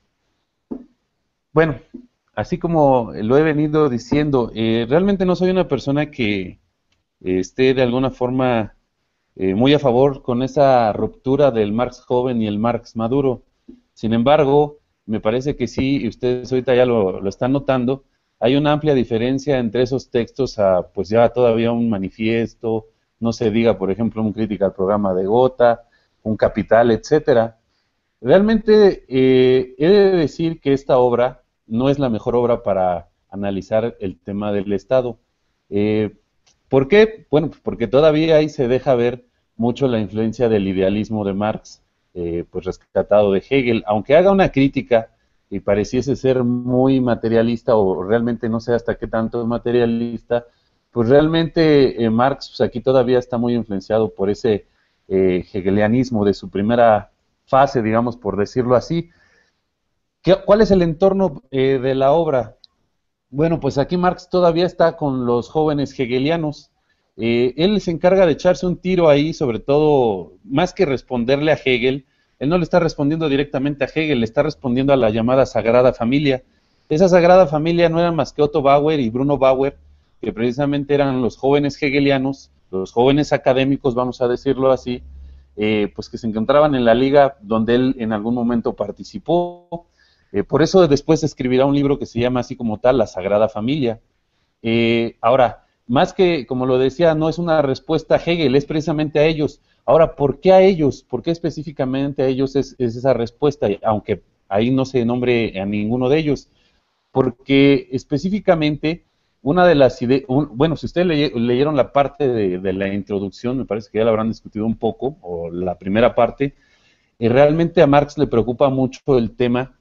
Bueno, así como lo he venido diciendo, eh, realmente no soy una persona que eh, esté de alguna forma eh, muy a favor con esa ruptura del Marx joven y el Marx maduro. Sin embargo, me parece que sí, y ustedes ahorita ya lo, lo están notando, hay una amplia diferencia entre esos textos a, pues ya todavía un manifiesto, no se diga, por ejemplo, un crítica al programa de Gotha, un Capital, etcétera. Realmente eh, he de decir que esta obra no es la mejor obra para analizar el tema del Estado. Eh, ¿Por qué? Bueno, pues porque todavía ahí se deja ver mucho la influencia del idealismo de Marx, Eh, pues rescatado de Hegel, aunque haga una crítica y pareciese ser muy materialista, o realmente no sé hasta qué tanto materialista, pues realmente eh, Marx pues aquí todavía está muy influenciado por ese eh, hegelianismo de su primera fase, digamos, por decirlo así. ¿Qué, ¿Cuál es el entorno eh, de la obra? Bueno, pues aquí Marx todavía está con los jóvenes hegelianos. Eh, él se encarga de echarse un tiro ahí, sobre todo, más que responderle a Hegel. Él no le está respondiendo directamente a Hegel, le está respondiendo a la llamada Sagrada Familia. Esa Sagrada Familia no eran más que Otto Bauer y Bruno Bauer, que precisamente eran los jóvenes hegelianos, los jóvenes académicos, vamos a decirlo así, eh, pues que se encontraban en la liga donde él en algún momento participó. Eh, por eso después escribirá un libro que se llama así como tal, La Sagrada Familia. Eh, ahora, más que, como lo decía, no es una respuesta a Hegel, es precisamente a ellos. Ahora, ¿por qué a ellos? ¿Por qué específicamente a ellos es, es esa respuesta? Aunque ahí no se nombre a ninguno de ellos. Porque específicamente, una de las ideas, un, bueno, si ustedes leye, leyeron la parte de, de la introducción, me parece que ya la habrán discutido un poco, o la primera parte, y realmente a Marx le preocupa mucho el tema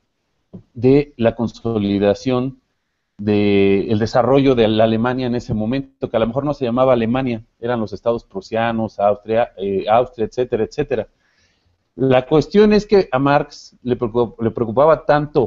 de la consolidación del desarrollo de la Alemania en ese momento, que a lo mejor no se llamaba Alemania, eran los estados prusianos, Austria, eh, Austria, etcétera, etcétera. La cuestión es que a Marx le preocupaba, le preocupaba tanto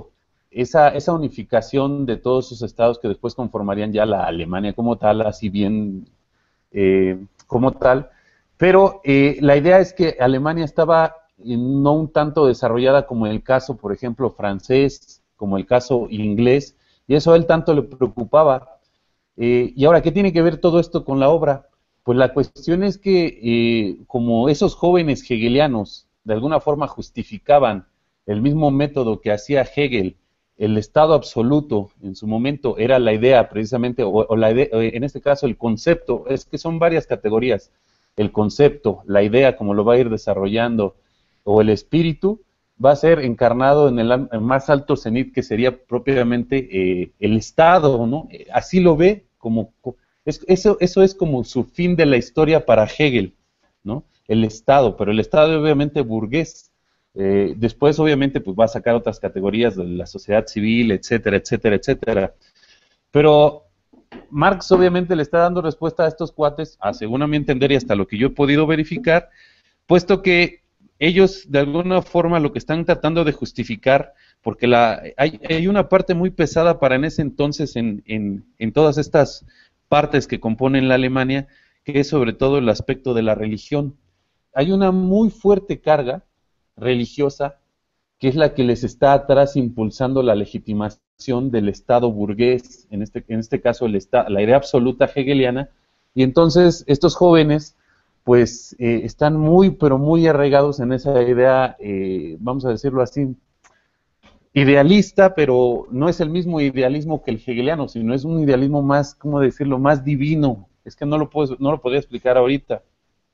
esa, esa unificación de todos esos estados que después conformarían ya la Alemania como tal, así bien eh, como tal, pero eh, la idea es que Alemania estaba no un tanto desarrollada como el caso, por ejemplo, francés, como el caso inglés, y eso a él tanto le preocupaba. Eh, y ahora, ¿qué tiene que ver todo esto con la obra? Pues la cuestión es que eh, como esos jóvenes hegelianos de alguna forma justificaban el mismo método que hacía Hegel, el estado absoluto en su momento era la idea precisamente, o, o la idea, en este caso el concepto, es que son varias categorías, el concepto, la idea como lo va a ir desarrollando, o el espíritu, va a ser encarnado en el, el más alto cenit que sería propiamente eh, el Estado, ¿no? Así lo ve como, es, eso, eso es como su fin de la historia para Hegel, ¿no? El Estado, pero el Estado obviamente burgués. Eh, después obviamente pues va a sacar otras categorías de la sociedad civil, etcétera, etcétera, etcétera. Pero Marx obviamente le está dando respuesta a estos cuates, a según a mi entender y hasta lo que yo he podido verificar, puesto que ellos de alguna forma lo que están tratando de justificar, porque la, hay, hay una parte muy pesada para en ese entonces en, en, en todas estas partes que componen la Alemania, que es sobre todo el aspecto de la religión. Hay una muy fuerte carga religiosa que es la que les está atrás impulsando la legitimación del Estado burgués, en este, en este caso el esta, la idea absoluta hegeliana, y entonces estos jóvenes pues eh, están muy, pero muy arraigados en esa idea, eh, vamos a decirlo así, idealista, pero no es el mismo idealismo que el hegeliano, sino es un idealismo más, ¿cómo decirlo?, más divino. Es que no lo puedo, no lo podría explicar ahorita.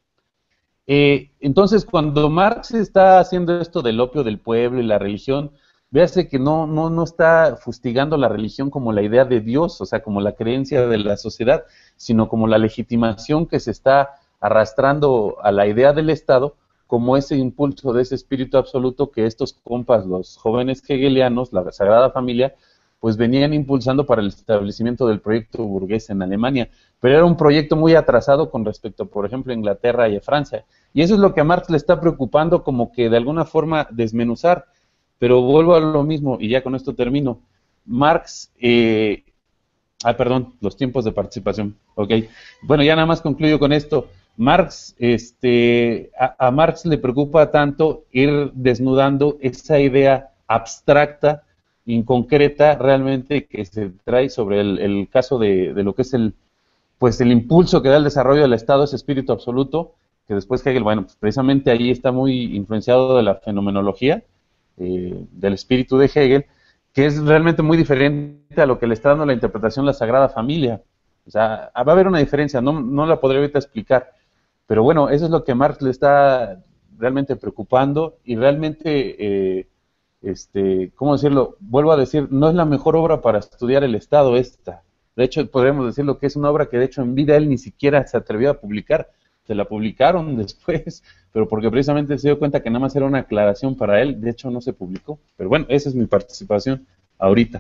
Eh, entonces, cuando Marx está haciendo esto del opio del pueblo y la religión, véase que no, no, no está fustigando la religión como la idea de Dios, o sea, como la creencia de la sociedad, sino como la legitimación que se está arrastrando a la idea del Estado, como ese impulso de ese espíritu absoluto que estos compas, los jóvenes hegelianos, la Sagrada Familia, pues venían impulsando para el establecimiento del proyecto burgués en Alemania, pero era un proyecto muy atrasado con respecto, por ejemplo, a Inglaterra y a Francia, y eso es lo que a Marx le está preocupando, como que de alguna forma desmenuzar, pero vuelvo a lo mismo, y ya con esto termino. Marx, eh, ah, perdón, los tiempos de participación, ok, bueno, ya nada más concluyo con esto. Marx, este, a, a Marx le preocupa tanto ir desnudando esa idea abstracta, inconcreta, realmente, que se trae sobre el, el caso de, de lo que es el, pues el impulso que da el desarrollo del Estado, ese espíritu absoluto, que después Hegel, bueno, pues precisamente ahí está muy influenciado de la fenomenología, eh, del espíritu de Hegel, que es realmente muy diferente a lo que le está dando la interpretación de la Sagrada Familia. O sea, va a haber una diferencia, no, no la podré ahorita explicar, pero bueno, eso es lo que Marx le está realmente preocupando y realmente, eh, este, ¿cómo decirlo? Vuelvo a decir, no es la mejor obra para estudiar el Estado esta. De hecho, podríamos decirlo que es una obra que de hecho en vida él ni siquiera se atrevió a publicar. Se la publicaron después, pero porque precisamente se dio cuenta que nada más era una aclaración para él, de hecho no se publicó. Pero bueno, esa es mi participación ahorita.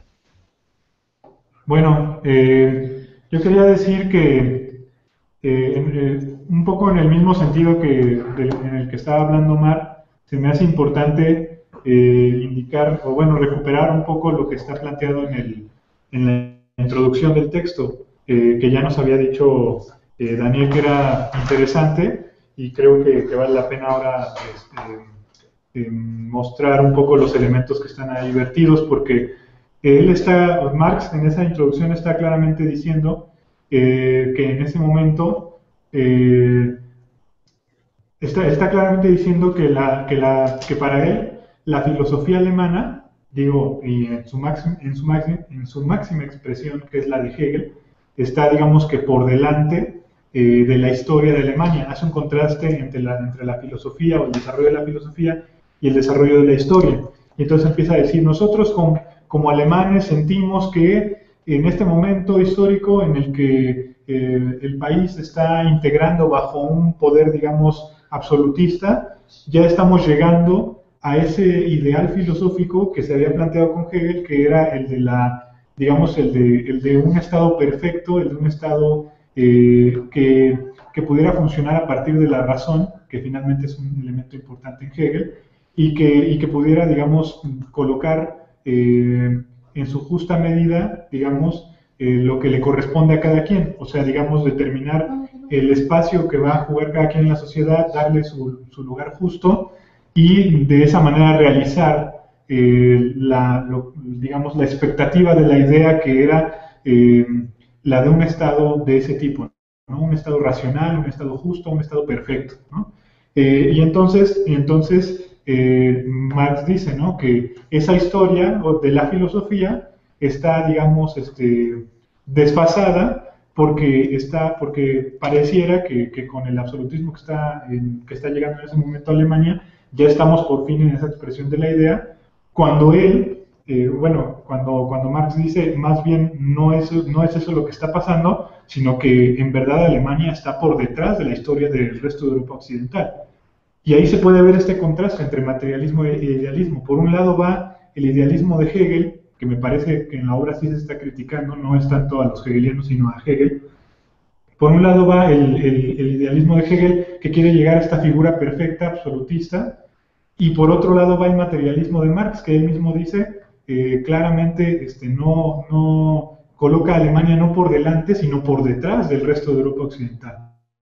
Bueno, eh, yo quería decir que Eh, eh, un poco en el mismo sentido que de, en el que estaba hablando Mar, se me hace importante eh, indicar, o bueno, recuperar un poco lo que está planteado en, el, en la introducción del texto, eh, que ya nos había dicho eh, Daniel que era interesante, y creo que, que vale la pena ahora este, eh, mostrar un poco los elementos que están ahí vertidos, porque él está, Marx en esa introducción está claramente diciendo Eh, que en ese momento eh, está, está claramente diciendo que, la, que, la, que para él la filosofía alemana, digo, y en su, máxima, en, su máxima, en su máxima expresión, que es la de Hegel, está, digamos, que por delante eh, de la historia de Alemania. Hace un contraste entre la, entre la filosofía o el desarrollo de la filosofía y el desarrollo de la historia. Y entonces empieza a decir, nosotros como, como alemanes sentimos que en este momento histórico en el que eh, el país está integrando bajo un poder, digamos, absolutista, ya estamos llegando a ese ideal filosófico que se había planteado con Hegel, que era el de la, digamos, el de, el de un estado perfecto, el de un estado eh, que, que pudiera funcionar a partir de la razón, que finalmente es un elemento importante en Hegel, y que, y que pudiera, digamos, colocar eh, en su justa medida, digamos, eh, lo que le corresponde a cada quien, o sea, digamos, determinar el espacio que va a jugar cada quien en la sociedad, darle su, su lugar justo y de esa manera realizar eh, la, lo, digamos, la expectativa de la idea que era eh, la de un estado de ese tipo, ¿no? Un estado racional, un estado justo, un estado perfecto, ¿no? Eh, y entonces, y entonces eh, Marx dice, ¿no?, que esa historia de la filosofía está, digamos, este, desfasada porque está, porque pareciera que, que con el absolutismo que está, en, que está llegando en ese momento a Alemania, ya estamos por fin en esa expresión de la idea, cuando él, eh, bueno, cuando, cuando Marx dice, más bien no es, no es eso lo que está pasando, sino que en verdad Alemania está por detrás de la historia del resto de Europa occidental. Y ahí se puede ver este contraste entre materialismo e idealismo. Por un lado va el idealismo de Hegel, que me parece que en la obra sí se está criticando, no es tanto a los hegelianos sino a Hegel. Por un lado va el, el, el idealismo de Hegel, que quiere llegar a esta figura perfecta, absolutista, y por otro lado va el materialismo de Marx, que él mismo dice eh, claramente este, no, no coloca a Alemania no por delante, sino por detrás del resto de Europa occidental.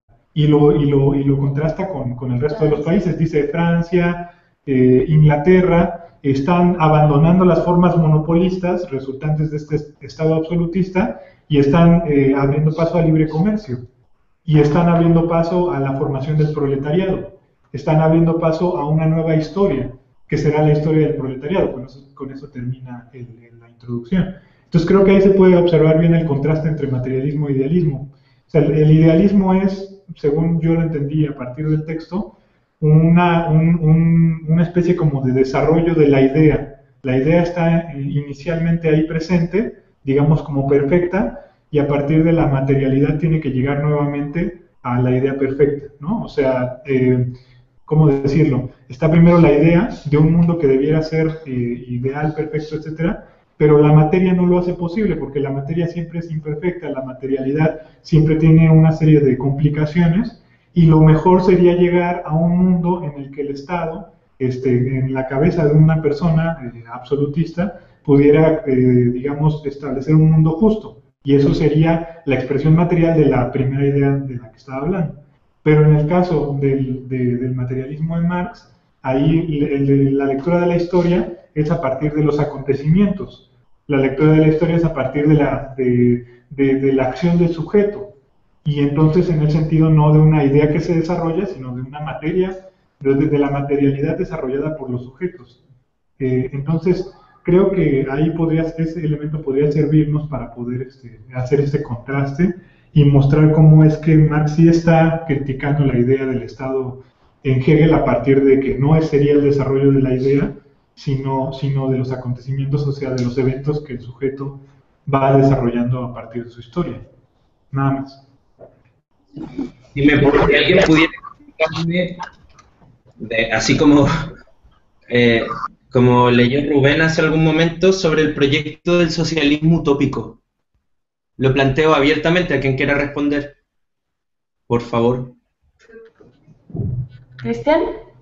Y lo, y lo, y lo contrasta con, con el resto de los países. Dice Francia, eh, Inglaterra, están abandonando las formas monopolistas resultantes de este estado absolutista y están eh, abriendo paso al libre comercio. Y están abriendo paso a la formación del proletariado. Están abriendo paso a una nueva historia, que será la historia del proletariado. Con eso, con eso termina el, el, la introducción. Entonces creo que ahí se puede observar bien el contraste entre materialismo e idealismo. O sea, el, el idealismo es, según yo lo entendí a partir del texto, una, un, un, una especie como de desarrollo de la idea. La idea está inicialmente ahí presente, digamos como perfecta, y a partir de la materialidad tiene que llegar nuevamente a la idea perfecta, ¿no? O sea, eh, ¿cómo decirlo? Está primero la idea de un mundo que debiera ser eh, ideal, perfecto, etcétera, pero la materia no lo hace posible, porque la materia siempre es imperfecta, la materialidad siempre tiene una serie de complicaciones, y lo mejor sería llegar a un mundo en el que el Estado, este, en la cabeza de una persona eh, absolutista, pudiera, eh, digamos, establecer un mundo justo, y eso sería la expresión material de la primera idea de la que estaba hablando. Pero en el caso del, de, del materialismo de Marx, ahí el, el, la lectura de la historia es a partir de los acontecimientos. La lectura de la historia es a partir de la, de, de, de la acción del sujeto. Y entonces en el sentido no de una idea que se desarrolla, sino de una materia, de, de la materialidad desarrollada por los sujetos. Eh, entonces, creo que ahí podría, ese elemento podría servirnos para poder este, hacer este contraste y mostrar cómo es que Marx sí está criticando la idea del Estado en Hegel a partir de que no sería el desarrollo de la idea, sino, sino de los acontecimientos, o sea, de los eventos que el sujeto va desarrollando a partir de su historia. Nada más. Dime, por si alguien pudiera explicarme, de, así como, eh, como leyó Rubén hace algún momento, sobre el proyecto del socialismo utópico. Lo planteo abiertamente a quien quiera responder. Por favor. Cristian.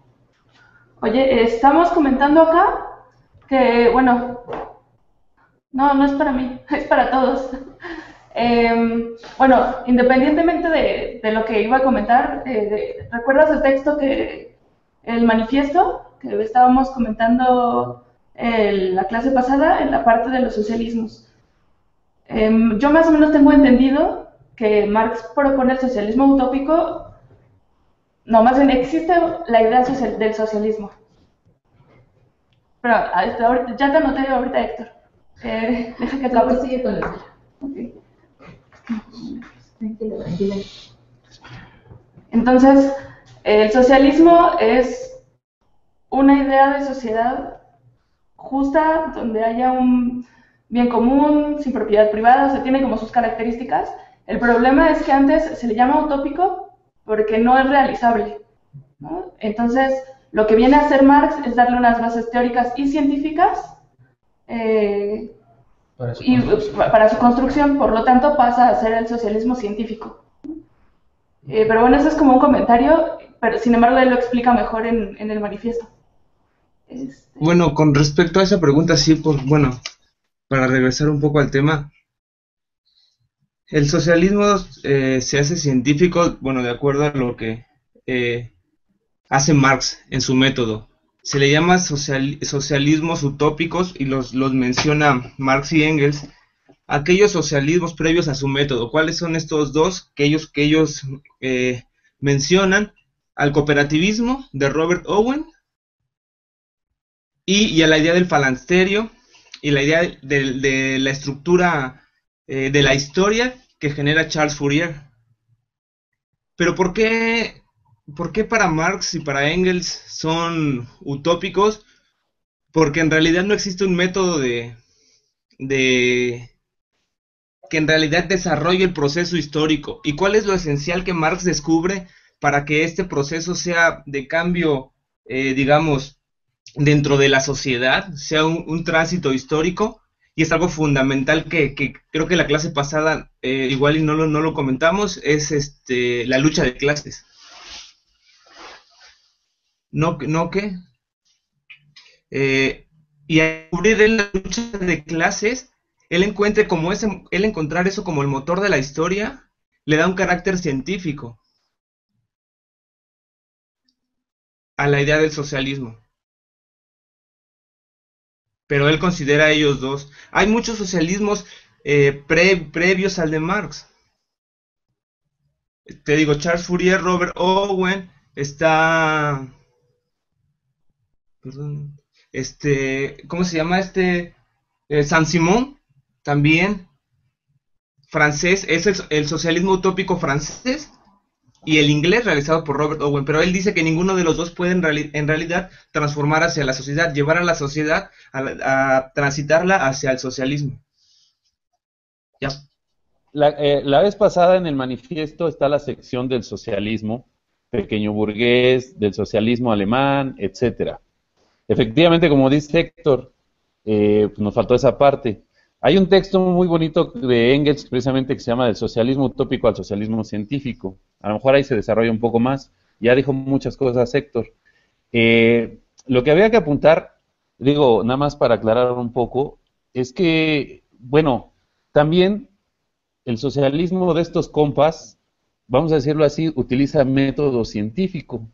Oye, estamos comentando acá que, bueno, no, no es para mí, es para todos. Eh, bueno, independientemente de, de lo que iba a comentar, eh, de, ¿recuerdas el texto que, el manifiesto que estábamos comentando en la clase pasada, en la parte de los socialismos? Eh, yo más o menos tengo entendido que Marx propone el socialismo utópico, no, más bien existe la idea social, del socialismo. Pero ahorita, ya te anoté ahorita, Héctor. Eh, deja que te No, pues sigue con la okay. Entonces, el socialismo es una idea de sociedad justa, donde haya un bien común, sin propiedad privada, o sea, tiene como sus características. El problema es que antes se le llama utópico porque no es realizable, ¿no? Entonces, lo que viene a hacer Marx es darle unas bases teóricas y científicas eh, para, su y, para su construcción, por lo tanto pasa a ser el socialismo científico. Eh, pero bueno, eso es como un comentario, pero sin embargo él lo explica mejor en, en el manifiesto. Este... Bueno, con respecto a esa pregunta, sí, pues, bueno, para regresar un poco al tema, el socialismo eh, se hace científico, bueno, de acuerdo a lo que eh, hace Marx en su método. Se le llama social, socialismos utópicos y los, los menciona Marx y Engels, aquellos socialismos previos a su método. ¿Cuáles son estos dos que ellos, que ellos eh, mencionan? Al cooperativismo de Robert Owen y, y a la idea del falansterio y la idea de, de, de la estructura eh, de la historia que genera Charles Fourier. Pero ¿por qué, por qué para Marx y para Engels son utópicos? Porque en realidad no existe un método de, de que en realidad desarrolle el proceso histórico. ¿Y cuál es lo esencial que Marx descubre para que este proceso sea de cambio, eh, digamos, dentro de la sociedad, sea un, un tránsito histórico? Y es algo fundamental que, que creo que la clase pasada, eh, igual y no lo, no lo comentamos, es este la lucha de clases. ¿No, no qué? Eh, y al descubrir en la lucha de clases, él encuentre como ese, él encontrar eso como el motor de la historia, le da un carácter científico a la idea del socialismo. Pero él considera a ellos dos. Hay muchos socialismos eh, pre, previos al de Marx. Te digo, Charles Fourier, Robert Owen, está... Perdón, este, ¿cómo se llama este? Eh, Saint-Simon, también, francés, es el, el socialismo utópico francés, y el inglés realizado por Robert Owen, pero él dice que ninguno de los dos puede en, reali en realidad transformar hacia la sociedad, llevar a la sociedad a, a transitarla hacia el socialismo. Ya. La, eh, la vez pasada en el manifiesto está la sección del socialismo pequeño burgués, del socialismo alemán, etcétera. Efectivamente, como dice Héctor, eh, pues nos faltó esa parte. Hay un texto muy bonito de Engels, precisamente, que se llama Del socialismo utópico al socialismo científico. A lo mejor ahí se desarrolla un poco más. Ya dijo muchas cosas Héctor. Eh, lo que había que apuntar, digo, nada más para aclarar un poco, es que, bueno, también el socialismo de estos compas, vamos a decirlo así, utiliza método científico.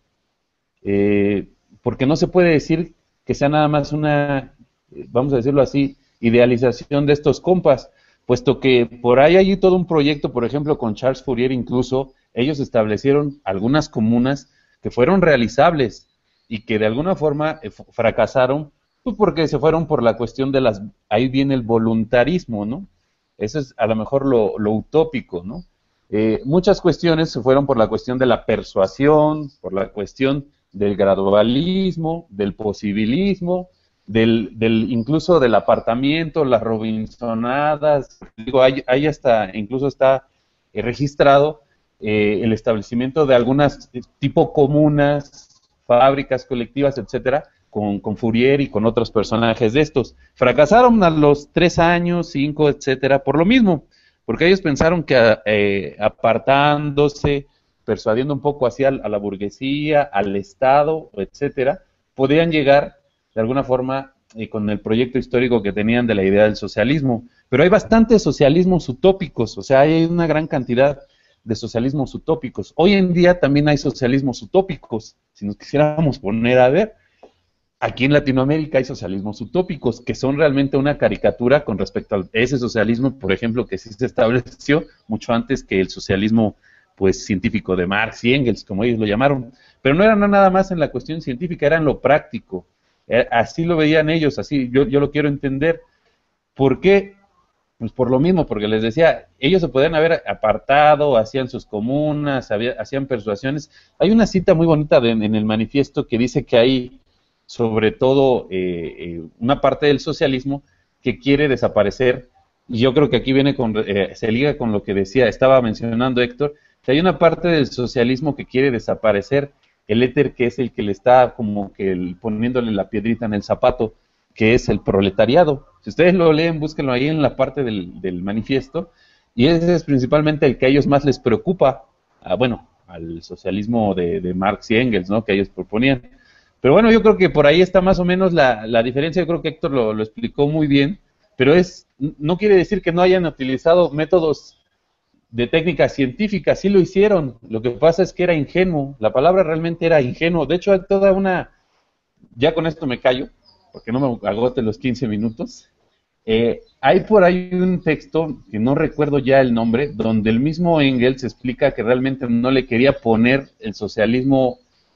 Eh, porque no se puede decir que sea nada más una, vamos a decirlo así, idealización de estos compas, puesto que por ahí hay todo un proyecto, por ejemplo, con Charles Fourier incluso, ellos establecieron algunas comunas que fueron realizables y que de alguna forma eh, fracasaron, pues porque se fueron por la cuestión de las, ahí viene el voluntarismo, ¿no? Eso es a lo mejor lo, lo utópico, ¿no? Eh, muchas cuestiones se fueron por la cuestión de la persuasión, por la cuestión del gradualismo, del posibilismo, del, del incluso del apartamiento, las robinsonadas, digo, hay, hay hasta, incluso está eh, registrado eh, el establecimiento de algunas eh, tipo comunas, fábricas colectivas, etcétera, con, con Fourier y con otros personajes de estos. Fracasaron a los tres años, cinco, etcétera, por lo mismo, porque ellos pensaron que eh, apartándose, persuadiendo un poco hacia a la burguesía, al Estado, etcétera, podían llegar de alguna forma eh, con el proyecto histórico que tenían de la idea del socialismo. Pero hay bastantes socialismos utópicos, o sea, hay una gran cantidad de socialismos utópicos. Hoy en día también hay socialismos utópicos. Si nos quisiéramos poner a ver, aquí en Latinoamérica hay socialismos utópicos que son realmente una caricatura con respecto a ese socialismo, por ejemplo, que sí se estableció mucho antes que el socialismo pues científico de Marx y Engels, como ellos lo llamaron, pero no era nada más en la cuestión científica, era en lo práctico, eh, así lo veían ellos, así yo, yo lo quiero entender. ¿Por qué? Pues por lo mismo, porque les decía, ellos se podían haber apartado, hacían sus comunas, había, hacían persuasiones. Hay una cita muy bonita de, en el manifiesto que dice que hay sobre todo eh, eh, una parte del socialismo que quiere desaparecer, y yo creo que aquí viene con, eh, se liga con lo que decía, estaba mencionando Héctor, que hay una parte del socialismo que quiere desaparecer el éter, que es el que le está como que el, poniéndole la piedrita en el zapato, que es el proletariado. Si ustedes lo leen, búsquenlo ahí en la parte del, del manifiesto, y ese es principalmente el que a ellos más les preocupa, a, bueno, al socialismo de, de Marx y Engels, ¿no?, que ellos proponían. Pero bueno, yo creo que por ahí está más o menos la, la diferencia. Yo creo que Héctor lo, lo explicó muy bien, pero es no quiere decir que no hayan utilizado métodos de técnica científica, sí lo hicieron. Lo que pasa es que era ingenuo, la palabra realmente era ingenuo. De hecho, hay toda una... Ya con esto me callo, porque no me agote los quince minutos. Eh, hay por ahí un texto, que no recuerdo ya el nombre, donde el mismo Engels explica que realmente no le quería poner el socialismo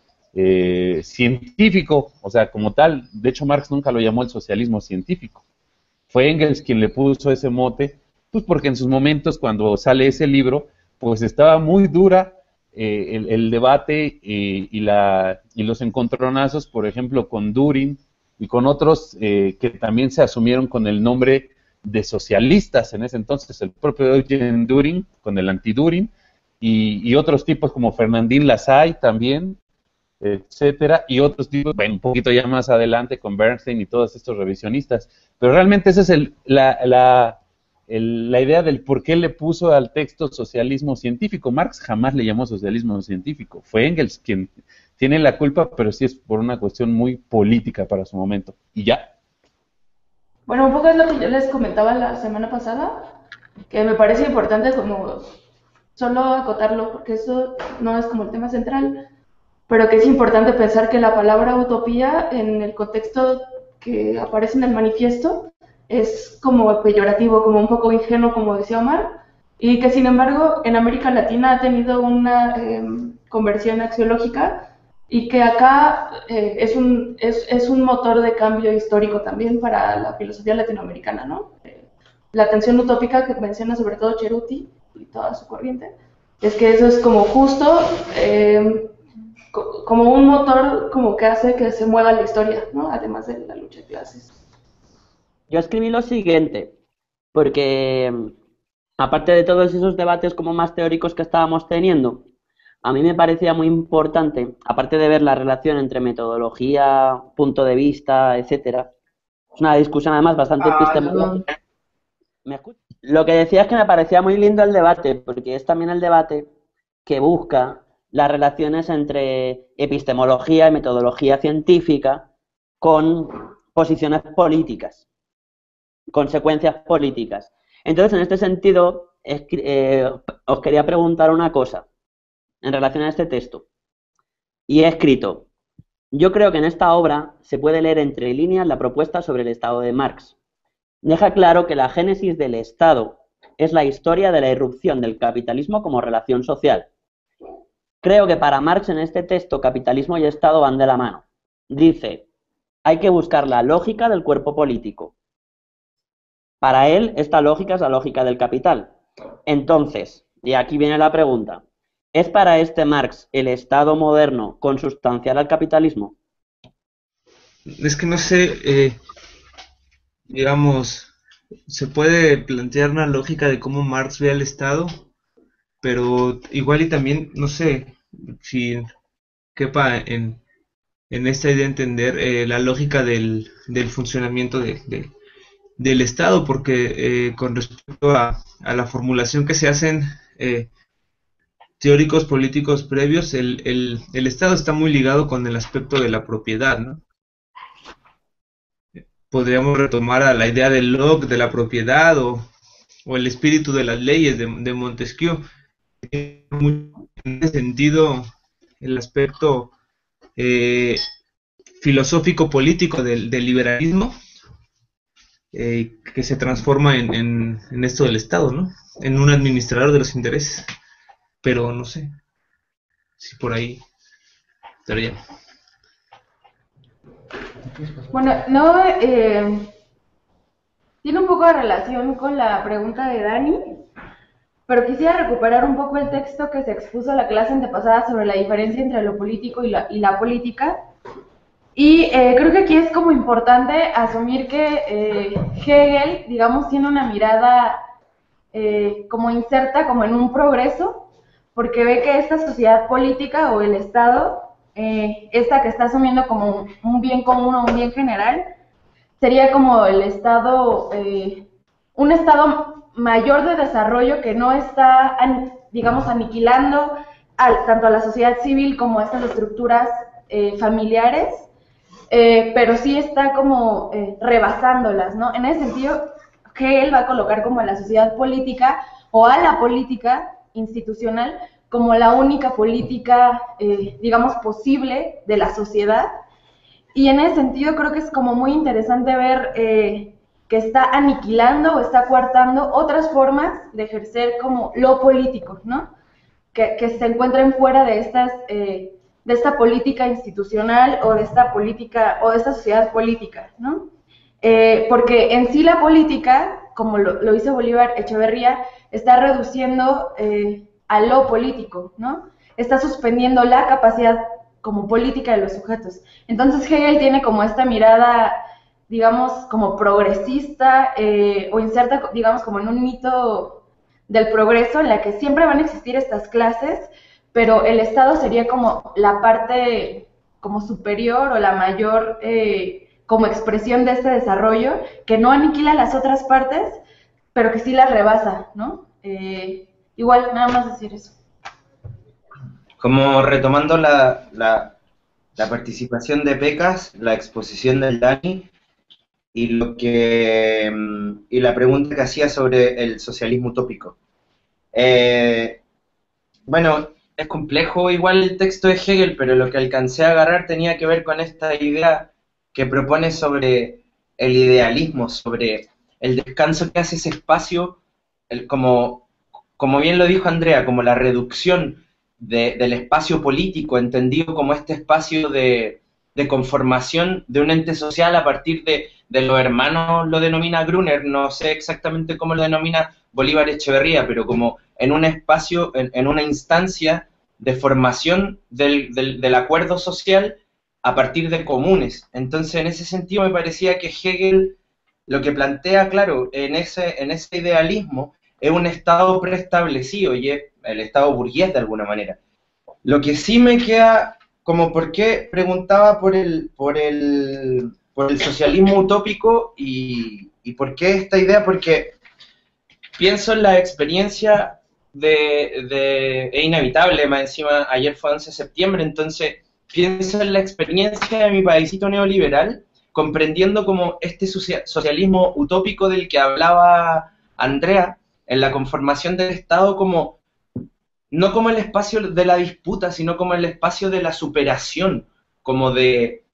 eh, científico, o sea, como tal. De hecho, Marx nunca lo llamó el socialismo científico. Fue Engels quien le puso ese mote, pues porque en sus momentos, cuando sale ese libro, pues estaba muy dura eh, el, el debate eh, y, la, y los encontronazos, por ejemplo, con Düring y con otros eh, que también se asumieron con el nombre de socialistas en ese entonces, el propio Eugen Düring, con el anti-Düring, y, y otros tipos como Fernandín Lassalle también, etcétera, y otros tipos, bueno, un poquito ya más adelante con Bernstein y todos estos revisionistas. Pero realmente esa es el, la, la, el, la idea del por qué le puso al texto socialismo científico. Marx jamás le llamó socialismo científico, fue Engels quien tiene la culpa, pero sí es por una cuestión muy política para su momento. Y ya. Bueno, un poco es lo que yo les comentaba la semana pasada, que me parece importante como solo acotarlo, porque eso no es como el tema central, pero que es importante pensar que la palabra utopía en el contexto que aparece en el manifiesto es como peyorativo, como un poco ingenuo, como decía Omar, y que sin embargo en América Latina ha tenido una eh, conversión axiológica y que acá eh, es, un, es, es un motor de cambio histórico también para la filosofía latinoamericana, ¿no? Eh, la tensión utópica que menciona sobre todo Cerruti y toda su corriente, es que eso es como justo... Eh, como un motor como que hace que se mueva la historia, ¿no? Además de la lucha de clases. Yo escribí lo siguiente, porque aparte de todos esos debates como más teóricos que estábamos teniendo, a mí me parecía muy importante, aparte de ver la relación entre metodología, punto de vista, etcétera, es una discusión además bastante epistemológica. ¿Me escuchas? Lo que decía es que me parecía muy lindo el debate, porque es también el debate que busca las relaciones entre epistemología y metodología científica con posiciones políticas, consecuencias políticas. Entonces, en este sentido, eh, os quería preguntar una cosa en relación a este texto. Y he escrito: yo creo que en esta obra se puede leer entre líneas la propuesta sobre el Estado de Marx. Deja claro que la génesis del Estado es la historia de la irrupción del capitalismo como relación social. Creo que para Marx en este texto capitalismo y Estado van de la mano. Dice, hay que buscar la lógica del cuerpo político. Para él, esta lógica es la lógica del capital. Entonces, y aquí viene la pregunta, ¿es para este Marx el Estado moderno consustancial al capitalismo? Es que no sé, eh, digamos, se puede plantear una lógica de cómo Marx ve al Estado, pero igual y también, no sé, si quepa en, en esta idea entender eh, la lógica del, del funcionamiento de, de, del Estado, porque eh, con respecto a, a la formulación que se hacen eh, teóricos políticos previos, el, el, el Estado está muy ligado con el aspecto de la propiedad, ¿no? Podríamos retomar a la idea de Locke, de la propiedad, o, o el espíritu de las leyes de, de Montesquieu. En ese sentido, el aspecto eh, filosófico-político del, del liberalismo, eh, que se transforma en, en, en esto del Estado, ¿no? En un administrador de los intereses. Pero no sé si por ahí estaría. Bueno, no, eh, tiene un poco de relación con la pregunta de Dani, pero quisiera recuperar un poco el texto que se expuso en la clase antepasada sobre la diferencia entre lo político y la, y la política. Y eh, creo que aquí es como importante asumir que eh, Hegel, digamos, tiene una mirada eh, como inserta, como en un progreso, porque ve que esta sociedad política o el Estado, eh, esta que está asumiendo como un bien común o un bien general, sería como el Estado, eh, un Estado mayor de desarrollo que no está, digamos, aniquilando a, tanto a la sociedad civil como a estas estructuras eh, familiares, eh, pero sí está como eh, rebasándolas, ¿no? En ese sentido, Hegel va a colocar como a la sociedad política o a la política institucional como la única política, eh, digamos, posible de la sociedad. Y en ese sentido creo que es como muy interesante ver eh, que está aniquilando o está coartando otras formas de ejercer como lo político, ¿no? Que, que se encuentren fuera de estas, eh, de esta política institucional o de esta política o de esta sociedad política, ¿no? Eh, porque en sí la política, como lo, lo hizo Bolívar Echeverría, está reduciendo eh, a lo político, ¿no? Está suspendiendo la capacidad como política de los sujetos. Entonces Hegel tiene como esta mirada, digamos, como progresista, eh, o inserta, digamos, como en un mito del progreso, en la que siempre van a existir estas clases, pero el Estado sería como la parte como superior o la mayor eh, como expresión de este desarrollo, que no aniquila las otras partes, pero que sí las rebasa, ¿no? Eh, igual, nada más decir eso. Como retomando la, la, la participación de Pecas, la exposición del Dani y lo que y la pregunta que hacía sobre el socialismo utópico. Eh, bueno, es complejo igual el texto de Hegel, pero lo que alcancé a agarrar tenía que ver con esta idea que propone sobre el idealismo, sobre el descanso que hace ese espacio, el, como, como bien lo dijo Andrea, como la reducción De, del espacio político, entendido como este espacio de, de conformación de un ente social a partir de, de los hermanos, lo denomina Gruner, no sé exactamente cómo lo denomina Bolívar Echeverría, pero como en un espacio, en, en una instancia de formación del, del, del acuerdo social a partir de comunes. Entonces, en ese sentido me parecía que Hegel lo que plantea, claro, en ese, en ese idealismo, es un Estado preestablecido y es el Estado burgués de alguna manera. Lo que sí me queda, como por qué preguntaba por el, por el, por el socialismo utópico y, y por qué esta idea, porque pienso en la experiencia de, de es inevitable, más encima ayer fue once de septiembre, entonces pienso en la experiencia de mi paísito neoliberal, comprendiendo como este socialismo utópico del que hablaba Andrea, en la conformación del Estado como, no como el espacio de la disputa, sino como el espacio de la superación, como de,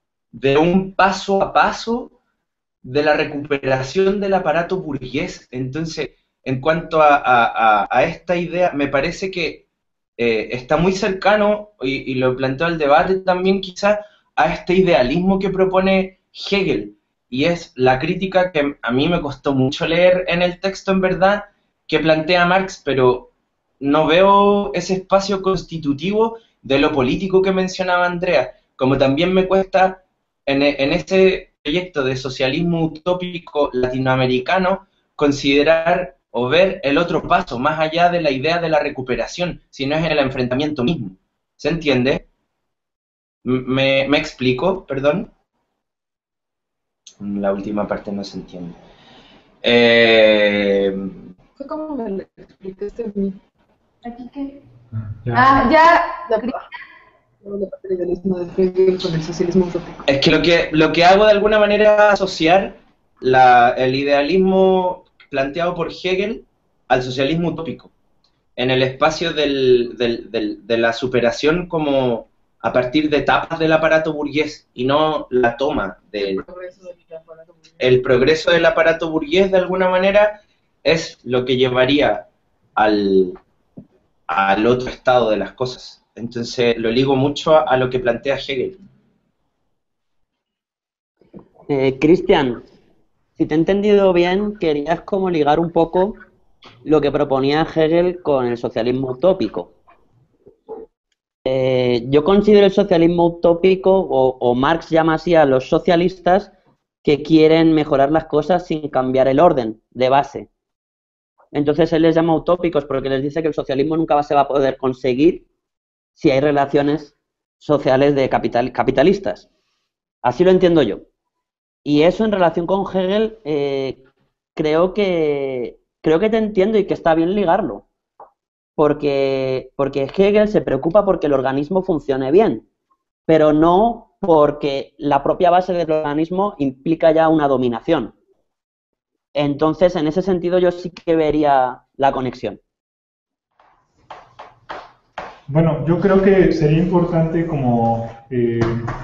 de un paso a paso de la recuperación del aparato burgués. Entonces, en cuanto a, a, a esta idea, me parece que eh, está muy cercano, y, y lo planteo al debate también quizás, a este idealismo que propone Hegel, y es la crítica que a mí me costó mucho leer en el texto, en verdad, que plantea Marx, pero no veo ese espacio constitutivo de lo político que mencionaba Andrea, como también me cuesta en, en este proyecto de socialismo utópico latinoamericano considerar o ver el otro paso, más allá de la idea de la recuperación, sino es el enfrentamiento mismo. ¿Se entiende? ¿Me, me explico? Perdón. La última parte no se entiende. Eh... Fue como me lo explicaste a mí. ¿Aquí qué? Ya. Ah, ya. El materialismo de Hegel con el socialismo utópico. Es que lo que lo que hago de alguna manera es asociar la, el idealismo planteado por Hegel al socialismo utópico, en el espacio del, del, del, de la superación como a partir de etapas del aparato burgués y no la toma del progreso del aparato burgués. El progreso del aparato burgués de alguna manera es lo que llevaría al, al otro estado de las cosas. Entonces lo ligo mucho a, a lo que plantea Hegel. Eh, Cristian, si te he entendido bien, querías como ligar un poco lo que proponía Hegel con el socialismo utópico. Eh, yo considero el socialismo utópico, o, o Marx llama así a los socialistas que quieren mejorar las cosas sin cambiar el orden de base. Entonces él les llama utópicos porque les dice que el socialismo nunca se va a poder conseguir si hay relaciones sociales de capital, capitalistas. Así lo entiendo yo. Y eso en relación con Hegel, eh, creo que creo que te entiendo y que está bien ligarlo. Porque, porque Hegel se preocupa porque el organismo funcione bien, pero no porque la propia base del organismo implica ya una dominación. Entonces, en ese sentido, yo sí que vería la conexión. Bueno, yo creo que sería importante como, eh,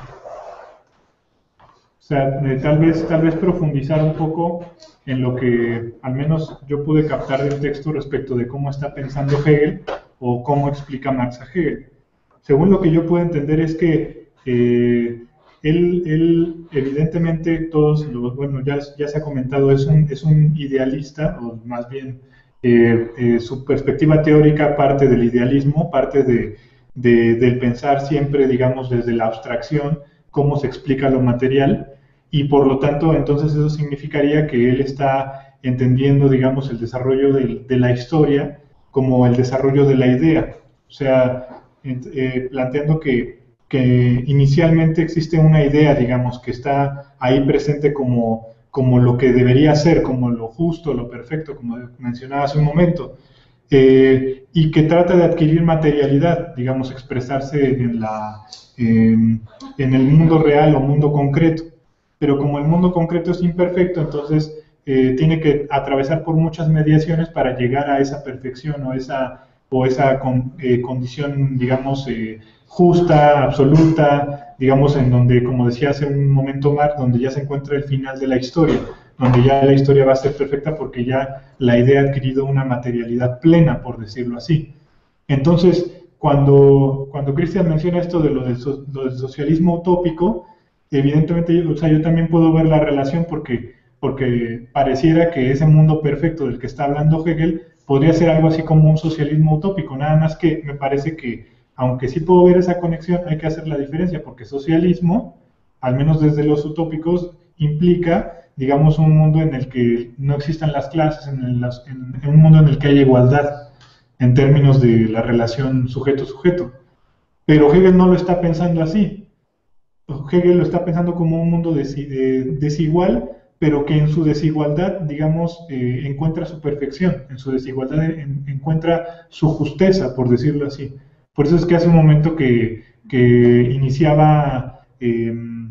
o sea, eh, tal vez, tal vez profundizar un poco en lo que al menos yo pude captar del texto respecto de cómo está pensando Hegel o cómo explica Marx a Hegel. Según lo que yo puedo entender es que eh, él, él, evidentemente, todos, los, bueno, ya, ya se ha comentado, es un, es un idealista, o más bien eh, eh, su perspectiva teórica parte del idealismo, parte de, de, del pensar siempre, digamos, desde la abstracción, cómo se explica lo material, y por lo tanto, entonces eso significaría que él está entendiendo, digamos, el desarrollo de, de la historia como el desarrollo de la idea, o sea, eh, planteando que, que inicialmente existe una idea, digamos, que está ahí presente como, como lo que debería ser, como lo justo, lo perfecto, como mencionaba hace un momento, eh, y que trata de adquirir materialidad, digamos, expresarse en, la, eh, en el mundo real o mundo concreto. Pero como el mundo concreto es imperfecto, entonces eh, tiene que atravesar por muchas mediaciones para llegar a esa perfección o esa, o esa con, eh, condición, digamos, eh, justa, absoluta, digamos, en donde, como decía hace un momento Marx, donde ya se encuentra el final de la historia, donde ya la historia va a ser perfecta porque ya la idea ha adquirido una materialidad plena, por decirlo así. Entonces, cuando, cuando Christian menciona esto de lo del, so, lo del socialismo utópico, evidentemente, yo, o sea, yo también puedo ver la relación porque, porque pareciera que ese mundo perfecto del que está hablando Hegel podría ser algo así como un socialismo utópico, nada más que me parece que, aunque sí puedo ver esa conexión, hay que hacer la diferencia, porque socialismo, al menos desde los utópicos, implica, digamos, un mundo en el que no existan las clases, en, el, en, en un mundo en el que haya igualdad en términos de la relación sujeto-sujeto. Pero Hegel no lo está pensando así. Hegel lo está pensando como un mundo desigual, pero que en su desigualdad, digamos, eh, encuentra su perfección, en su desigualdad en, encuentra su justeza, por decirlo así. Por eso es que hace un momento que, que iniciaba eh,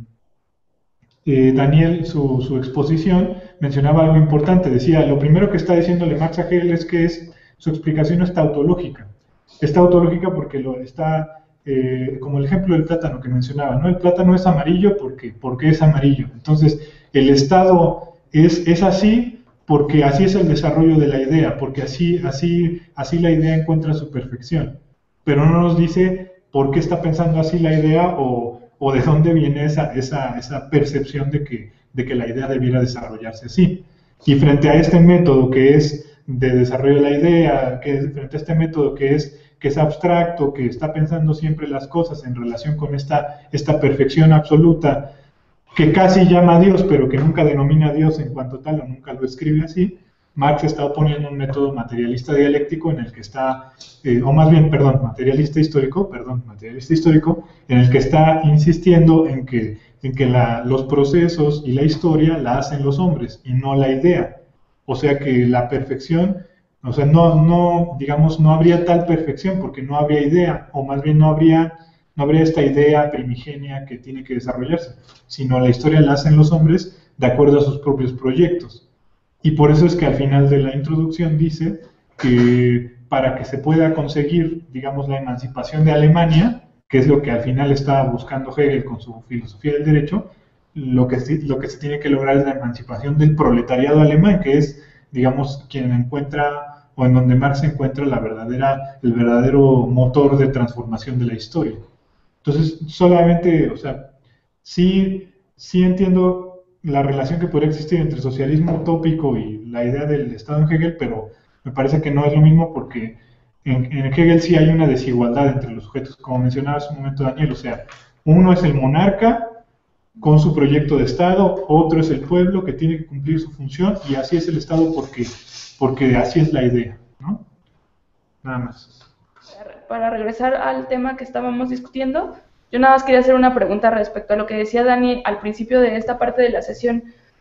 eh, Daniel su, su exposición, mencionaba algo importante, decía, lo primero que está diciéndole Marx a Hegel es que es, su explicación es tautológica. Es tautológica porque lo está... Eh, como el ejemplo del plátano que mencionaba, ¿no? El plátano es amarillo porque, porque es amarillo. Entonces, el estado es, es así porque así es el desarrollo de la idea, porque así, así, así la idea encuentra su perfección. Pero no nos dice por qué está pensando así la idea o, o de dónde viene esa, esa, esa percepción de que, de que la idea debiera desarrollarse así. Y frente a este método que es de desarrollo de la idea, que es, frente a este método que es que es abstracto, que está pensando siempre las cosas en relación con esta, esta perfección absoluta, que casi llama a Dios, pero que nunca denomina a Dios en cuanto tal, o nunca lo escribe así, Marx está oponiendo un método materialista dialéctico en el que está, eh, o más bien, perdón, materialista histórico, perdón, materialista histórico, en el que está insistiendo en que, en que la, los procesos y la historia la hacen los hombres, y no la idea. O sea que la perfección... O sea, no, no, digamos, no habría tal perfección porque no habría idea, o más bien no habría, no habría esta idea primigenia que tiene que desarrollarse, sino la historia la hacen los hombres de acuerdo a sus propios proyectos. Y por eso es que al final de la introducción dice que para que se pueda conseguir, digamos, la emancipación de Alemania, que es lo que al final está buscando Hegel con su filosofía del derecho, lo que, lo que se tiene que lograr es la emancipación del proletariado alemán, que es, digamos, quien encuentra... o en donde Marx encuentra la verdadera, el verdadero motor de transformación de la historia. Entonces, solamente, o sea, sí, sí entiendo la relación que podría existir entre el socialismo utópico y la idea del Estado en Hegel, pero me parece que no es lo mismo porque en, en Hegel sí hay una desigualdad entre los sujetos, como mencionaba hace un momento Daniel, o sea, uno es el monarca con su proyecto de Estado, otro es el pueblo que tiene que cumplir su función, y así es el Estado porque... porque así es la idea, ¿no? Nada más. Para regresar al tema que estábamos discutiendo, yo nada más quería hacer una pregunta respecto a lo que decía Dani al principio de esta parte de la sesión,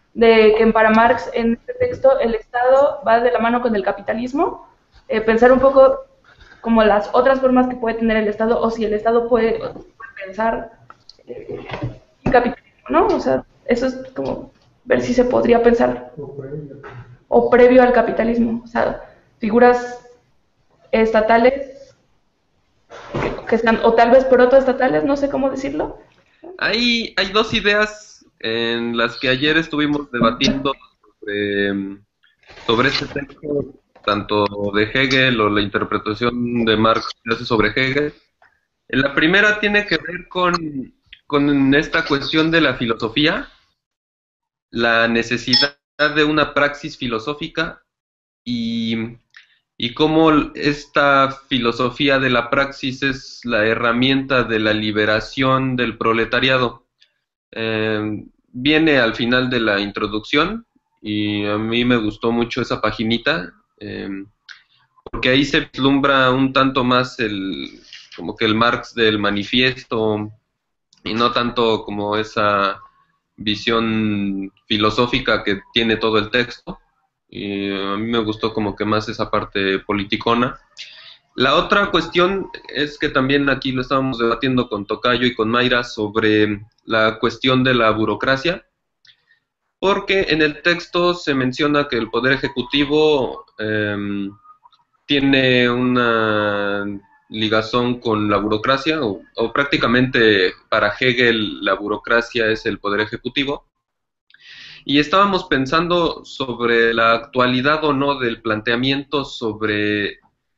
de que para Marx en este texto el Estado va de la mano con el capitalismo, eh, pensar un poco como las otras formas que puede tener el Estado, o si el Estado puede, puede pensar... Eh, capitalismo, ¿no? O sea, eso es como ver si se podría pensar, o previo al capitalismo, o sea, figuras estatales, que, que sean, o tal vez protoestatales, no sé cómo decirlo. Hay, hay dos ideas en las que ayer estuvimos debatiendo sobre, sobre este texto, tanto de Hegel o la interpretación de Marx que hace sobre Hegel. La primera tiene que ver con, con esta cuestión de la filosofía, la necesidad de una praxis filosófica y, y cómo esta filosofía de la praxis es la herramienta de la liberación del proletariado. Eh, viene al final de la introducción y a mí me gustó mucho esa paginita, eh, porque ahí se vislumbra un tanto más el, como que el Marx del manifiesto y no tanto como esa visión filosófica que tiene todo el texto, y a mí me gustó como que más esa parte politicona. La otra cuestión es que también aquí lo estábamos debatiendo con Tocayo y con Mayra sobre la cuestión de la burocracia, porque en el texto se menciona que el Poder Ejecutivo eh, tiene una ligazón con la burocracia, o, o prácticamente para Hegel la burocracia es el Poder Ejecutivo, y estábamos pensando sobre la actualidad o no del planteamiento sobre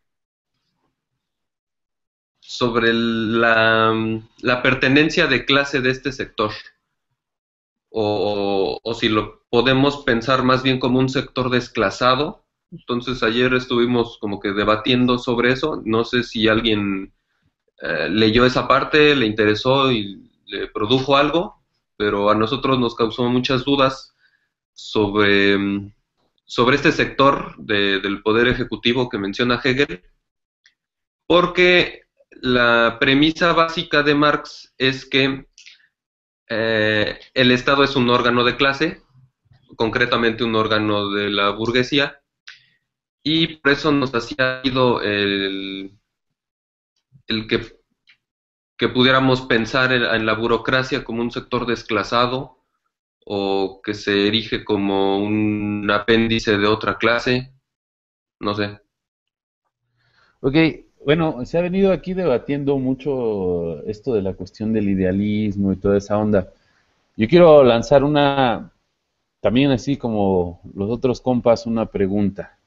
sobre la, la pertenencia de clase de este sector, o, o si lo podemos pensar más bien como un sector desclasado. Entonces ayer estuvimos como que debatiendo sobre eso, no sé si alguien eh, leyó esa parte, le interesó y le produjo algo, pero a nosotros nos causó muchas dudas sobre, sobre este sector de, del poder ejecutivo que menciona Hegel, porque la premisa básica de Marx es que eh, el Estado es un órgano de clase, concretamente un órgano de la burguesía, y por eso nos hacía ido el, el que, que pudiéramos pensar en, en la burocracia como un sector desclasado, o que se erige como un apéndice de otra clase, no sé. Ok, bueno, se ha venido aquí debatiendo mucho esto de la cuestión del idealismo y toda esa onda. Yo quiero lanzar una, también así como los otros compas, una pregunta.